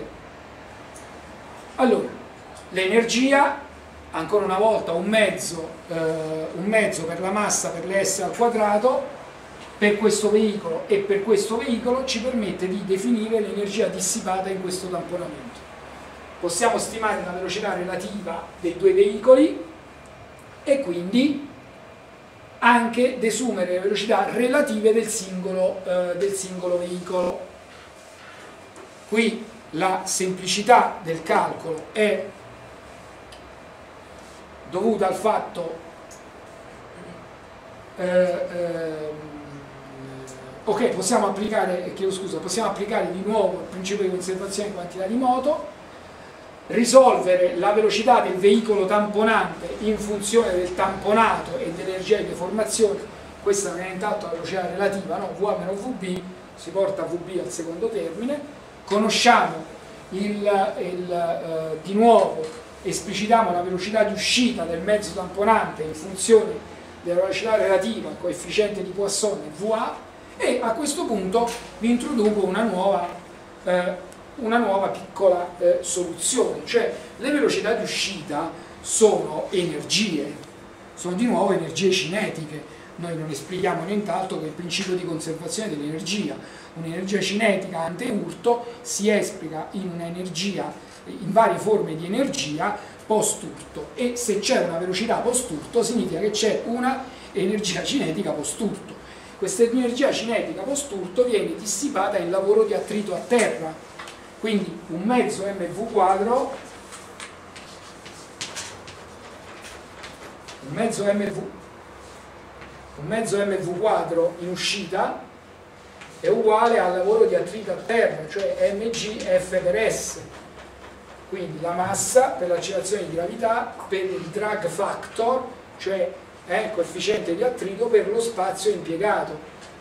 Allora, l'energia, ancora una volta un mezzo, eh, un mezzo per la massa, per le S al quadrato, per questo veicolo e per questo veicolo ci permette di definire l'energia dissipata in questo tamponamento. Possiamo stimare la velocità relativa dei due veicoli e quindi anche desumere le velocità relative del singolo, eh, del singolo veicolo. Qui la semplicità del calcolo è dovuta al fatto eh, eh, ok, possiamo applicare, chiedo scusa, possiamo applicare di nuovo il principio di conservazione di quantità di moto, risolvere la velocità del veicolo tamponante in funzione del tamponato e dell'energia di deformazione. Questa non è intanto la velocità relativa, no? V A meno V B, si porta V B al secondo termine. Conosciamo il, il, eh, di nuovo esplicitiamo la velocità di uscita del mezzo tamponante in funzione della velocità relativa, coefficiente di Poisson e V A, e a questo punto vi introduco una nuova, eh, una nuova piccola eh, soluzione, cioè le velocità di uscita sono energie, sono di nuovo energie cinetiche. Noi non esplichiamo nient'altro che il principio di conservazione dell'energia. Un'energia cinetica ante-urto si esplica in un'energia, in varie forme di energia post-urto, e se c'è una velocità post-urto significa che c'è una energia cinetica post-urto. Questa energia cinetica post-urto viene dissipata in lavoro di attrito a terra, quindi un mezzo mv quadro, un mezzo mv, un mezzo mv quadro in uscita è uguale al lavoro di attrito a terra, cioè mgf per s. Quindi la massa per l'accelerazione di gravità, per il drag factor, cioè eh, coefficiente di attrito per lo spazio impiegato.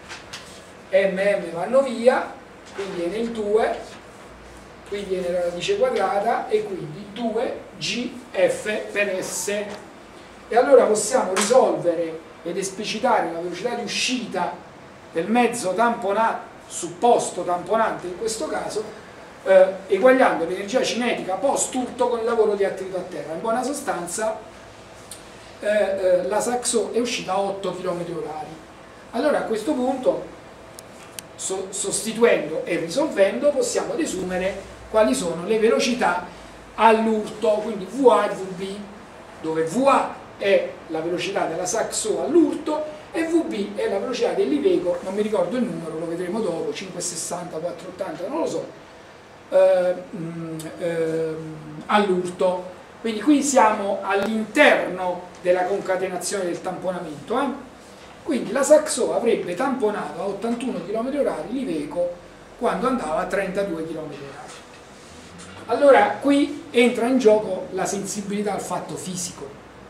mm vanno via, quindi viene il due, qui viene la radice quadrata e quindi due G F per S. E allora possiamo risolvere ed esplicitare la velocità di uscita del mezzo tamponato, supposto tamponante in questo caso, eh, eguagliando l'energia cinetica post-urto con il lavoro di attrito a terra. In buona sostanza eh, eh, la Saxo è uscita a otto chilometri orari. Allora a questo punto, so, sostituendo e risolvendo, possiamo desumere quali sono le velocità all'urto, quindi V A e V B, dove V A è la velocità della Saxo all'urto e V B è la velocità dell'Iveco, non mi ricordo il numero, lo vedremo dopo, cinque sessanta, quattro ottanta, non lo so, eh, eh, all'urto. Quindi qui siamo all'interno della concatenazione del tamponamento. Eh? Quindi la Saxo avrebbe tamponato a ottantuno chilometri orari l'Iveco quando andava a trentadue chilometri orari. Allora qui entra in gioco la sensibilità al fatto fisico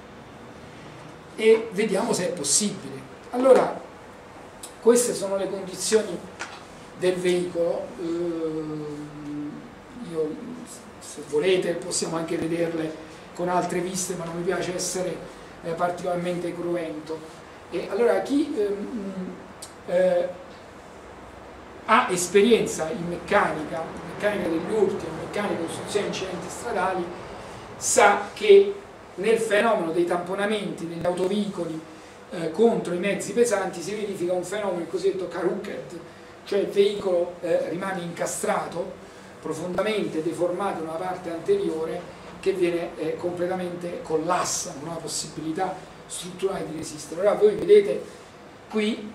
e vediamo se è possibile. Allora, queste sono le condizioni del veicolo. Io, se volete, possiamo anche vederle con altre viste, ma non mi piace essere eh, particolarmente cruento. E allora chi ehm, eh, ha esperienza in meccanica, in meccanica degli urti, in meccanica di costruzione di incidenti stradali, sa che nel fenomeno dei tamponamenti degli autoveicoli eh, contro i mezzi pesanti si verifica un fenomeno, il cosiddetto caruchet, cioè il veicolo eh, rimane incastrato, profondamente deformato nella parte anteriore, che viene eh, completamente collassa, non ha possibilità strutturale di resistere. Allora voi vedete qui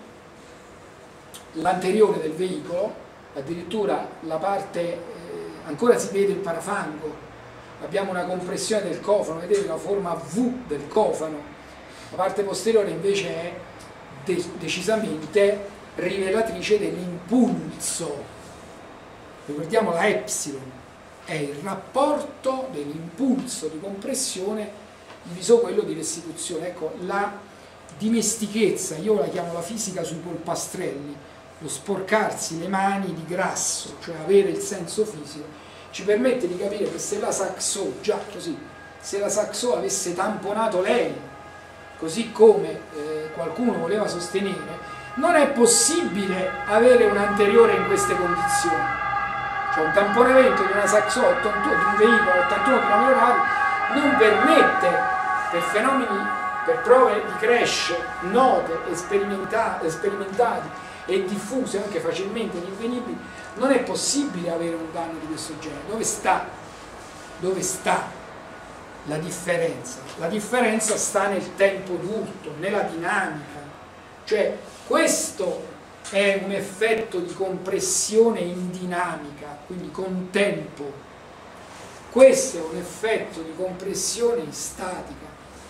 l'anteriore del veicolo, addirittura la parte, eh, ancora si vede il parafango, abbiamo una compressione del cofano, vedete la forma V del cofano, la parte posteriore invece è de decisamente rivelatrice dell'impulso. Ricordiamo la epsilon, è il rapporto dell'impulso di compressione diviso quello di restituzione. Ecco, la dimestichezza, io la chiamo la fisica sui polpastrelli, lo sporcarsi le mani di grasso, cioè avere il senso fisico, ci permette di capire che se la Saxo, già così, se la Saxo avesse tamponato lei, così come eh, qualcuno voleva sostenere, non è possibile avere un anteriore in queste condizioni. Cioè un tamponamento di una Saxo, di un veicolo a ottantuno chilometri orari non permette, per fenomeni, per prove di crash note, sperimentati e diffuse, anche facilmente rinvenibili, non è possibile avere un danno di questo genere. Dove sta? Dove sta la differenza? La differenza sta nel tempo d'urto, nella dinamica. Cioè questo è un effetto di compressione in dinamica, quindi con tempo. Questo è un effetto di compressione in statica.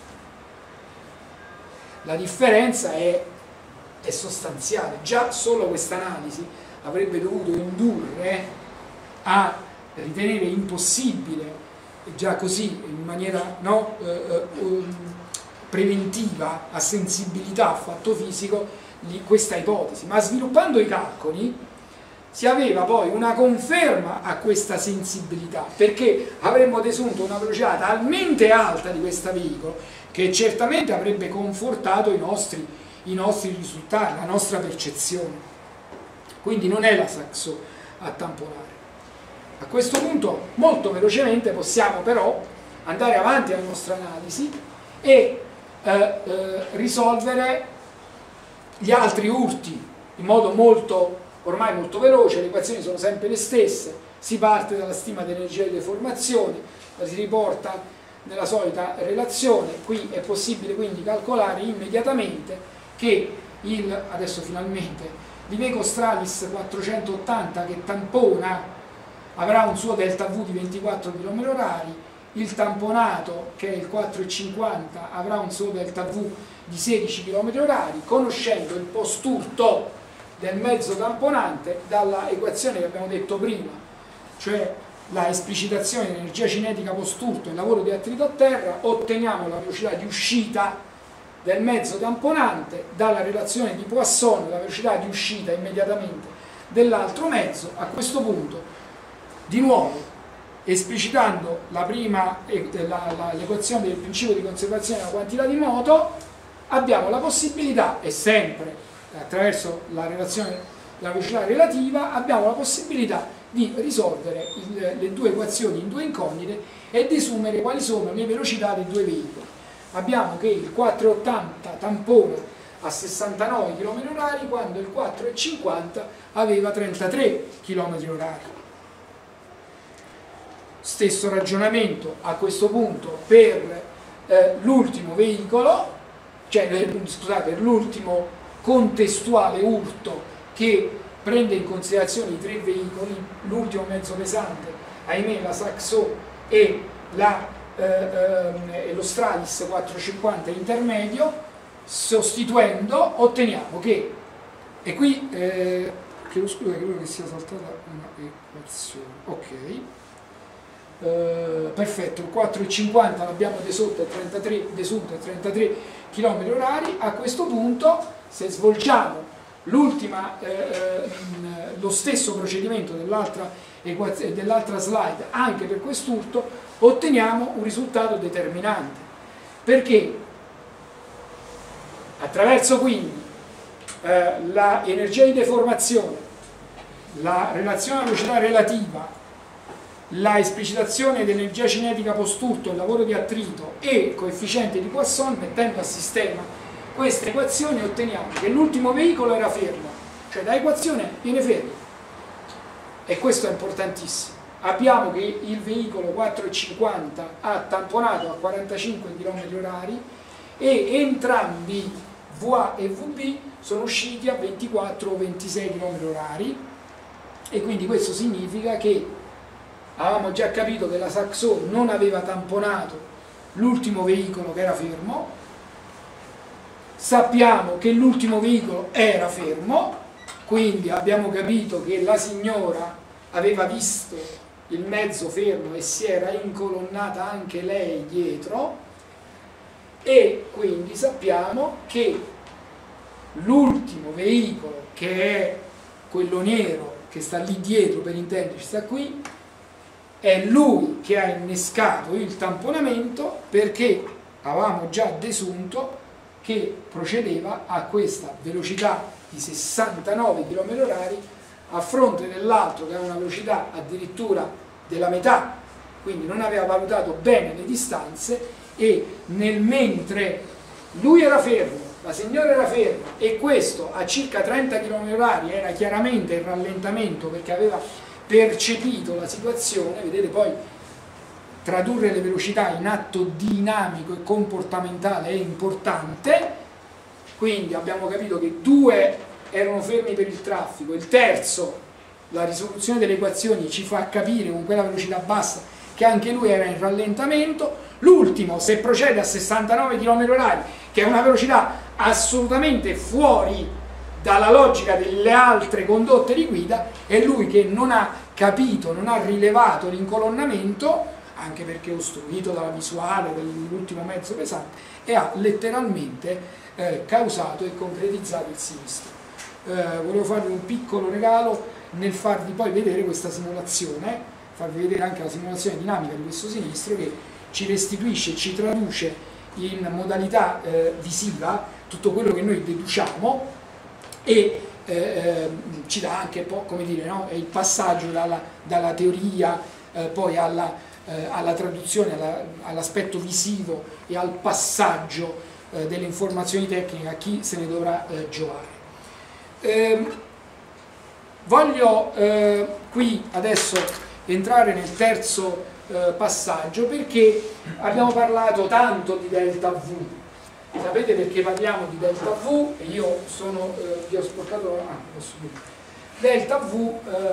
La differenza è, è sostanziale. Già solo questa analisi avrebbe dovuto indurre a ritenere impossibile, già così in maniera no, eh, eh, preventiva, a sensibilità, a fatto fisico, di questa ipotesi. Ma sviluppando i calcoli si aveva poi una conferma a questa sensibilità, perché avremmo desunto una velocità talmente alta di questo veicolo che certamente avrebbe confortato i nostri, i nostri risultati, la nostra percezione. Quindi non è la Saxo a tamponare. A questo punto molto velocemente possiamo però andare avanti alla nostra analisi e eh, eh, risolvere gli altri urti in modo molto, ormai molto veloce. Le equazioni sono sempre le stesse, si parte dalla stima dell'energia di deformazione, la si riporta nella solita relazione. Qui è possibile quindi calcolare immediatamente che il, adesso finalmente, l'Iveco Stralis quattrocentottanta che tampona avrà un suo delta V di ventiquattro chilometri orari, il tamponato che è il quattro e cinquanta avrà un suo delta V di sedici chilometri orari, conoscendo il posturto del mezzo tamponante dalla equazione che abbiamo detto prima, cioè la esplicitazione dell'energia cinetica posturto e il lavoro di attrito a terra, otteniamo la velocità di uscita del mezzo tamponante dalla relazione di Poisson, la velocità di uscita immediatamente dell'altro mezzo. A questo punto, di nuovo, esplicitando la prima l'equazione del principio di conservazione della quantità di moto, abbiamo la possibilità, e sempre attraverso la relazione della velocità relativa, abbiamo la possibilità di risolvere il, le due equazioni in due incognite e desumere quali sono le velocità dei due veicoli. abbiamo che il quattrocentottanta tampona a sessantanove chilometri orari quando il quattrocentocinquanta aveva trentatré chilometri orari. Stesso ragionamento a questo punto per eh, l'ultimo veicolo, cioè eh, scusate, per l'ultimo contestuale urto che prende in considerazione i tre veicoli, l'ultimo mezzo pesante, ahimè la Saxo e, la, eh, eh, e lo Stralis quattrocentocinquanta intermedio, sostituendo otteniamo che, e qui eh, chiedo scusa, credo che sia saltata una equazione, ok, eh, perfetto, il quattrocentocinquanta l'abbiamo desunto a trentatré chilometri orari. A questo punto, se svolgiamo l'ultima, eh, lo stesso procedimento dell'altra dell'altra slide anche per quest'urto, otteniamo un risultato determinante, perché attraverso quindi eh, l'energia di deformazione, la relazione alla velocità relativa, la esplicitazione dell'energia cinetica post-urto, il lavoro di attrito e il coefficiente di Poisson, mettendo a sistema queste equazioni otteniamo che l'ultimo veicolo era fermo, cioè da equazione viene fermo, e questo è importantissimo. Abbiamo che il veicolo quattrocentocinquanta ha tamponato a quarantacinque chilometri orari e entrambi V A e V B sono usciti a ventiquattro o ventisei chilometri orari, e quindi questo significa che avevamo già capito che la Saxo non aveva tamponato l'ultimo veicolo che era fermo, sappiamo che l'ultimo veicolo era fermo, quindi abbiamo capito che la signora aveva visto il mezzo fermo e si era incolonnata anche lei dietro, e quindi sappiamo che l'ultimo veicolo, che è quello nero che sta lì dietro, per intenderci sta qui, è lui che ha innescato il tamponamento, perché avevamo già desunto che procedeva a questa velocità di sessantanove chilometri orari a fronte dell'altro che aveva una velocità addirittura della metà, quindi non aveva valutato bene le distanze, e nel mentre lui era fermo, la signora era ferma e questo a circa trenta chilometri orari era chiaramente in rallentamento perché aveva percepito la situazione, vedete poi tradurre le velocità in atto dinamico e comportamentale è importante, quindi abbiamo capito che due erano fermi per il traffico, il terzo, la risoluzione delle equazioni ci fa capire con quella velocità bassa che anche lui era in rallentamento, l'ultimo, se procede a sessantanove chilometri orari, che è una velocità assolutamente fuori dalla logica delle altre condotte di guida, è lui che non ha capito, non ha rilevato l'incolonnamento, anche perché ostruito dalla visuale dell'ultimo mezzo pesante, e ha letteralmente eh, causato e concretizzato il sinistro. Eh, volevo farvi un piccolo regalo nel farvi poi vedere questa simulazione, farvi vedere anche la simulazione dinamica di questo sinistro che ci restituisce, ci traduce in modalità eh, visiva tutto quello che noi deduciamo e eh, ci dà anche po', come dire, no? il passaggio dalla, dalla teoria eh, poi alla, eh, alla traduzione, alla, all'aspetto visivo e al passaggio eh, delle informazioni tecniche a chi se ne dovrà eh, giovare. Eh, voglio eh, qui adesso entrare nel terzo eh, passaggio, perché abbiamo parlato tanto di delta V. Sapete perché parliamo di delta V? E io sono, eh, vi ho sporcato, ah, posso dire. Delta V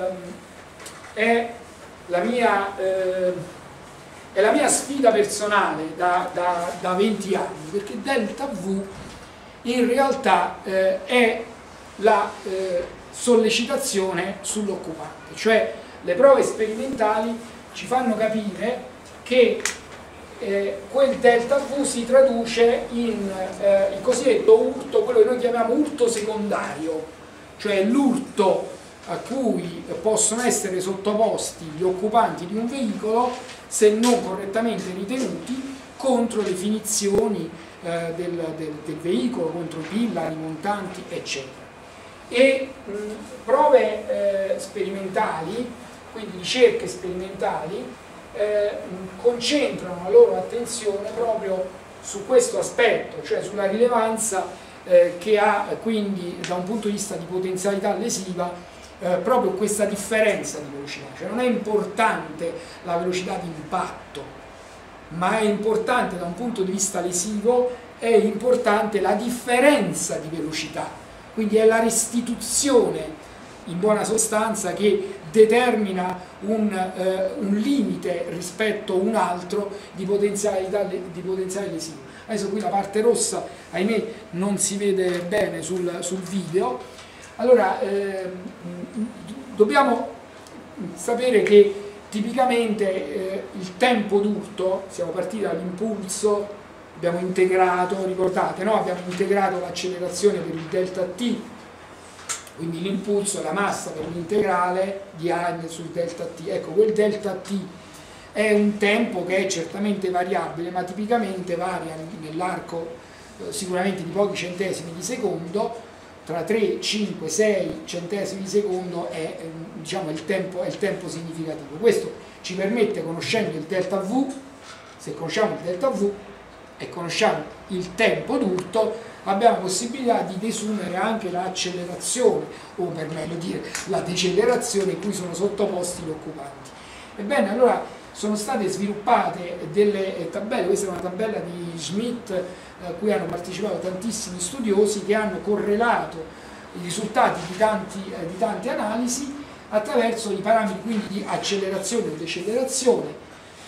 eh, è, la mia, eh, è la mia sfida personale da, da, da venti anni, perché delta V in realtà eh, è la eh, sollecitazione sull'occupante, cioè le prove sperimentali ci fanno capire che eh, quel delta V si traduce in eh, il cosiddetto urto, quello che noi chiamiamo urto secondario, cioè l'urto a cui possono essere sottoposti gli occupanti di un veicolo se non correttamente ritenuti contro le finizioni eh, del, del, del veicolo, contro i pillari, i montanti, eccetera. E mh, prove eh, sperimentali, quindi ricerche sperimentali, eh, concentrano la loro attenzione proprio su questo aspetto, cioè sulla rilevanza eh, che ha quindi da un punto di vista di potenzialità lesiva eh, proprio questa differenza di velocità. Cioè non è importante la velocità di impatto, ma è importante da un punto di vista lesivo, è importante la differenza di velocità, quindi è la restituzione in buona sostanza che determina un, eh, un limite rispetto a un altro di potenzialità di potenziale lesivo. Adesso qui la parte rossa, ahimè, non si vede bene sul, sul video. Allora, eh, dobbiamo sapere che tipicamente eh, il tempo d'urto, siamo partiti dall'impulso, abbiamo integrato, ricordate, no? Abbiamo integrato l'accelerazione per il delta t, quindi l'impulso, la massa per l'integrale di A sul delta t. Ecco, quel delta t è un tempo che è certamente variabile, ma tipicamente varia nell'arco eh, sicuramente di pochi centesimi di secondo, tra tre, cinque, sei centesimi di secondo è, eh, diciamo, il tempo, è il tempo significativo. Questo ci permette, conoscendo il delta V, se conosciamo il delta V e conosciamo il tempo d'urto, abbiamo possibilità di desumere anche l'accelerazione, o per meglio dire la decelerazione a cui sono sottoposti gli occupanti. Ebbene, allora sono state sviluppate delle tabelle, questa è una tabella di Schmidt a cui hanno partecipato tantissimi studiosi che hanno correlato i risultati di, tanti, eh, di tante analisi attraverso i parametri quindi di accelerazione o decelerazione,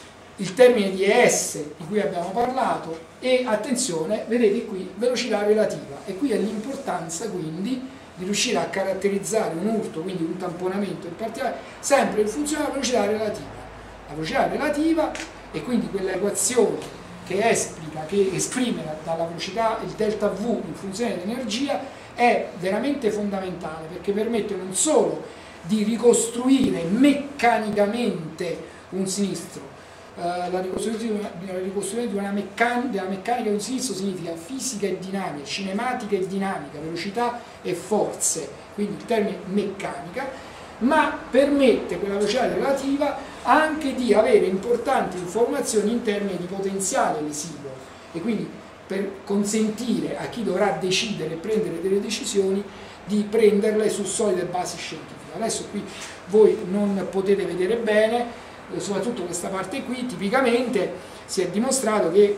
il termine di E S di cui abbiamo parlato e, attenzione, vedete qui, velocità relativa, e qui è l'importanza quindi di riuscire a caratterizzare un urto, quindi un tamponamento in particolare, sempre in funzione della velocità relativa. La velocità relativa è quindi quella equazione che esplica, che esprime dalla velocità il delta V in funzione dell'energia, è veramente fondamentale perché permette non solo di ricostruire meccanicamente un sinistro. Uh, la ricostruzione, la ricostruzione di una meccanica, della meccanica di un sinistro significa fisica e dinamica, cinematica e dinamica, velocità e forze, quindi il termine meccanica, ma permette quella velocità relativa anche di avere importanti informazioni in termini di potenziale lesivo e quindi per consentire a chi dovrà decidere e prendere delle decisioni di prenderle su solide basi scientifiche. Adesso qui voi non potete vedere bene, soprattutto questa parte qui. Tipicamente si è dimostrato che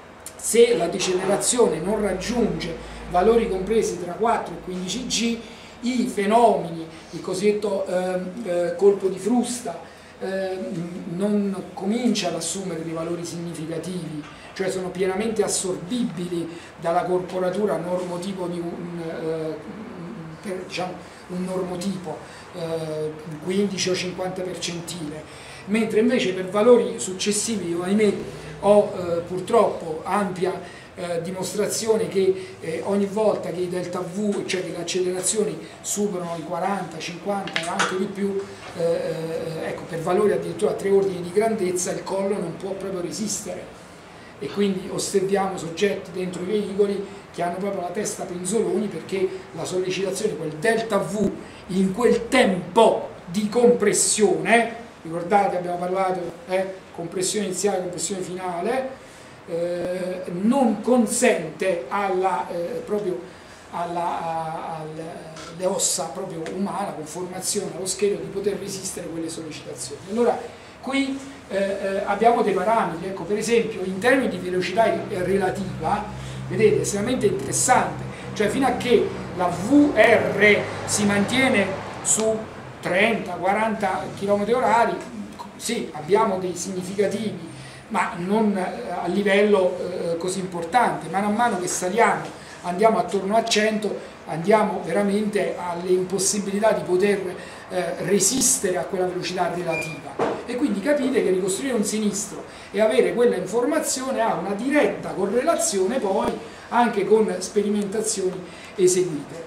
se la decelerazione non raggiunge valori compresi tra quattro e quindici G, i fenomeni, il cosiddetto eh, eh, colpo di frusta, eh, non comincia ad assumere dei valori significativi, cioè sono pienamente assorbibili dalla corporatura normotipo di un, eh, per, diciamo, un normotipo eh, quindici o cinquanta percentile. Mentre invece per valori successivi io, ahimè, ho eh, purtroppo ampia eh, dimostrazione che eh, ogni volta che i delta V, cioè che le accelerazioni superano i quaranta, cinquanta e anche di più, eh, eh, ecco, per valori addirittura a tre ordini di grandezza il collo non può proprio resistere e quindi osserviamo soggetti dentro i veicoli che hanno proprio la testa penzoloni perché la sollecitazione, quel delta V in quel tempo di compressione, ricordate abbiamo parlato eh, compressione iniziale, compressione finale, eh, non consente alla, eh, proprio alla, alle ossa proprio umana, con formazione allo scheletro, di poter resistere a quelle sollecitazioni. Allora qui eh, eh, abbiamo dei parametri, ecco, per esempio in termini di velocità relativa, vedete, è estremamente interessante, cioè fino a che la V R si mantiene su trenta quaranta chilometri orari, sì, abbiamo dei significativi, ma non a livello eh, così importante. Man mano che saliamo, andiamo attorno a cento, andiamo veramente alle impossibilità di poter eh, resistere a quella velocità relativa. E quindi capite che ricostruire un sinistro e avere quella informazione ha una diretta correlazione poi anche con sperimentazioni eseguite.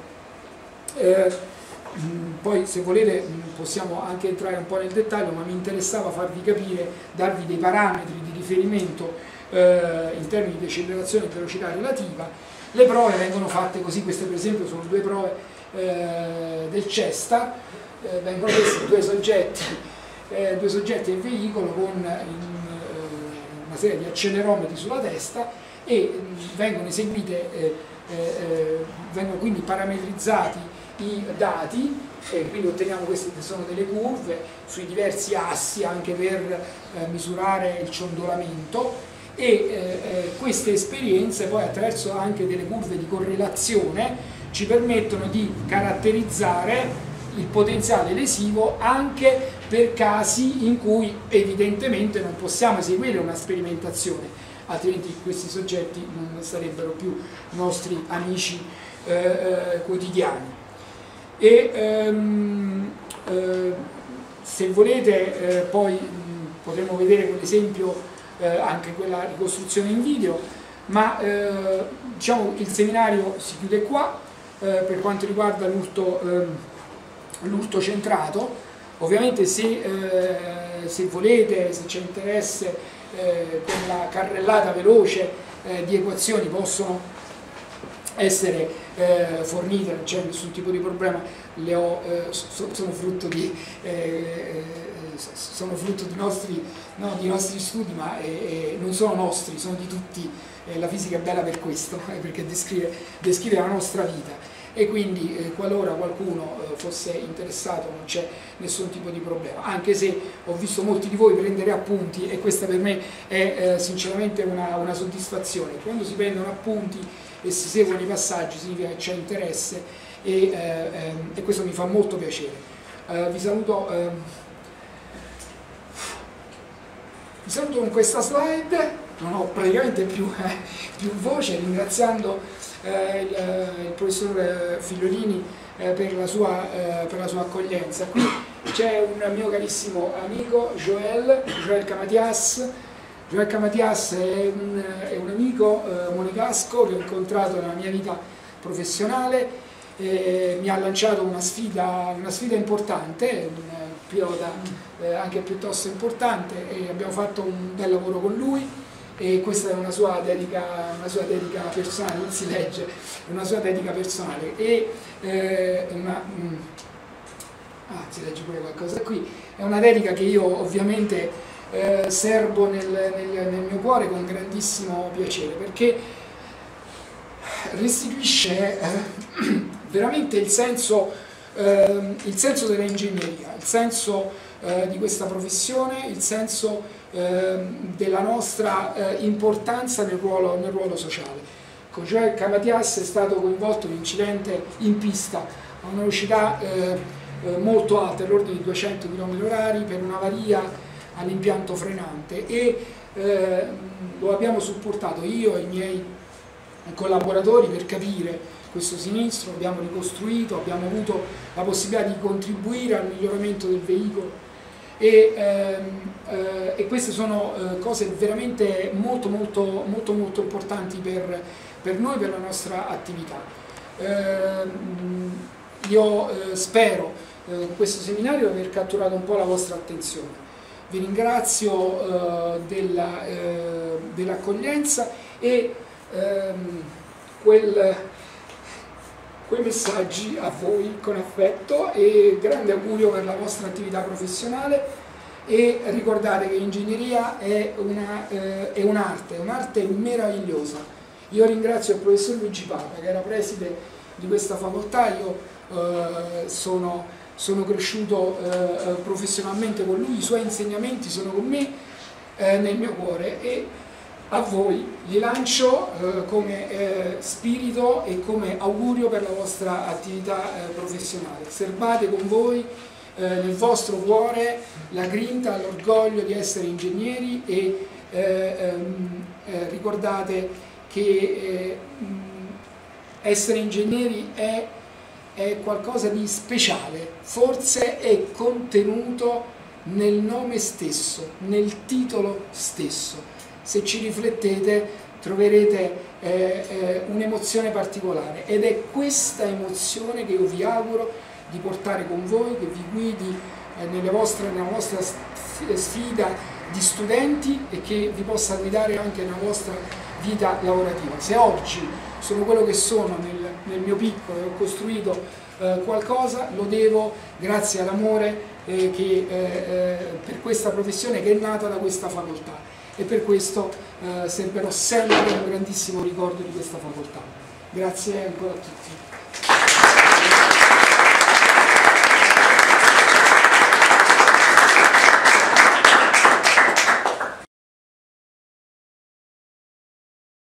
Eh, Poi se volete possiamo anche entrare un po' nel dettaglio, ma mi interessava farvi capire, darvi dei parametri di riferimento eh, in termini di accelerazione e velocità relativa. Le prove vengono fatte così, queste per esempio sono due prove eh, del CESTA, eh, vengono presi due soggetti, eh, due soggetti del veicolo con in, eh, una serie di accelerometri sulla testa e vengono eseguite, eh, eh, vengono quindi parametrizzati i dati, e quindi otteniamo queste che sono delle curve sui diversi assi anche per eh, misurare il ciondolamento, e eh, queste esperienze poi attraverso anche delle curve di correlazione ci permettono di caratterizzare il potenziale lesivo anche per casi in cui evidentemente non possiamo eseguire una sperimentazione, altrimenti questi soggetti non sarebbero più nostri amici eh, eh, quotidiani. E ehm, eh, se volete eh, poi mh, potremo vedere con l'esempio eh, anche quella ricostruzione in video, ma eh, diciamo il seminario si chiude qua eh, per quanto riguarda l'urto eh, l'urto centrato. Ovviamente se, eh, se volete, se c'è interesse, eh, con la carrellata veloce eh, di equazioni possono essere eh, fornite, non c'è nessun tipo di problema, le ho, eh, so, sono frutto di, eh, sono frutto di, nostri, no, di nostri studi, ma eh, eh, non sono nostri, sono di tutti. Eh, la fisica è bella per questo, eh, perché descrive, descrive la nostra vita. E quindi eh, qualora qualcuno eh, fosse interessato non c'è nessun tipo di problema, anche se ho visto molti di voi prendere appunti, e questa per me è eh, sinceramente una, una soddisfazione. Quando si prendono appunti e si seguono i passaggi significa che c'è interesse, e, eh, ehm, e questo mi fa molto piacere. Eh, vi saluto, eh, vi saluto con questa slide, non ho praticamente più, eh, più voce, ringraziando Eh, il, il professor Figliolini eh, per, la sua, eh, per la sua accoglienza. Qui c'è un mio carissimo amico, Joel, Joel Camatias. Joel Camatias è un, è un amico eh, monegasco che ho incontrato nella mia vita professionale, eh, mi ha lanciato una sfida, una sfida importante, un pilota eh, anche piuttosto importante, e abbiamo fatto un bel lavoro con lui. E questa è una sua dedica, una sua dedica personale, non si legge, è una sua dedica personale, e eh, una, mm, ah, si legge pure qualcosa qui, è una dedica che io ovviamente eh, serbo nel, nel, nel mio cuore con grandissimo piacere, perché restituisce eh, veramente il senso, eh, il senso dell'ingegneria, il senso eh, di questa professione, il senso della nostra eh, importanza nel ruolo, nel ruolo sociale. Con Joel Camatias è stato coinvolto in un incidente in pista a una velocità eh, eh, molto alta, all'ordine di duecento chilometri orari, per un'avaria all'impianto frenante, e eh, lo abbiamo supportato io e i miei collaboratori per capire questo sinistro, abbiamo ricostruito, abbiamo avuto la possibilità di contribuire al miglioramento del veicolo. E, ehm, eh, e queste sono eh, cose veramente molto molto molto molto importanti per, per noi, per la nostra attività. Eh, io eh, spero eh, in questo seminario aver catturato un po' la vostra attenzione. Vi ringrazio eh, della, eh, dell'accoglienza, e ehm, quel quei messaggi a voi con affetto, e grande augurio per la vostra attività professionale. E ricordate che ingegneria è un'arte, è un'arte, un'arte meravigliosa. Io ringrazio il professor Luigi Papa, che era preside di questa facoltà. Io eh, sono, sono cresciuto eh, professionalmente con lui, i suoi insegnamenti sono con me eh, nel mio cuore, e a voi li lancio eh, come eh, spirito e come augurio per la vostra attività eh, professionale. Serbate con voi eh, nel vostro cuore la grinta, l'orgoglio di essere ingegneri, e eh, ehm, eh, ricordate che eh, essere ingegneri è, è qualcosa di speciale, forse è contenuto nel nome stesso, nel titolo stesso. Se ci riflettete troverete eh, eh, un'emozione particolare, ed è questa emozione che io vi auguro di portare con voi, che vi guidi eh, nelle vostre, nella vostra sfida di studenti, e che vi possa guidare anche nella vostra vita lavorativa. Se oggi sono quello che sono nel, nel mio piccolo e ho costruito eh, qualcosa, lo devo grazie all'amore eh, che, eh, per questa professione che è nata da questa facoltà, e per questo eh, serberò sempre un grandissimo ricordo di questa facoltà. Grazie ancora a tutti.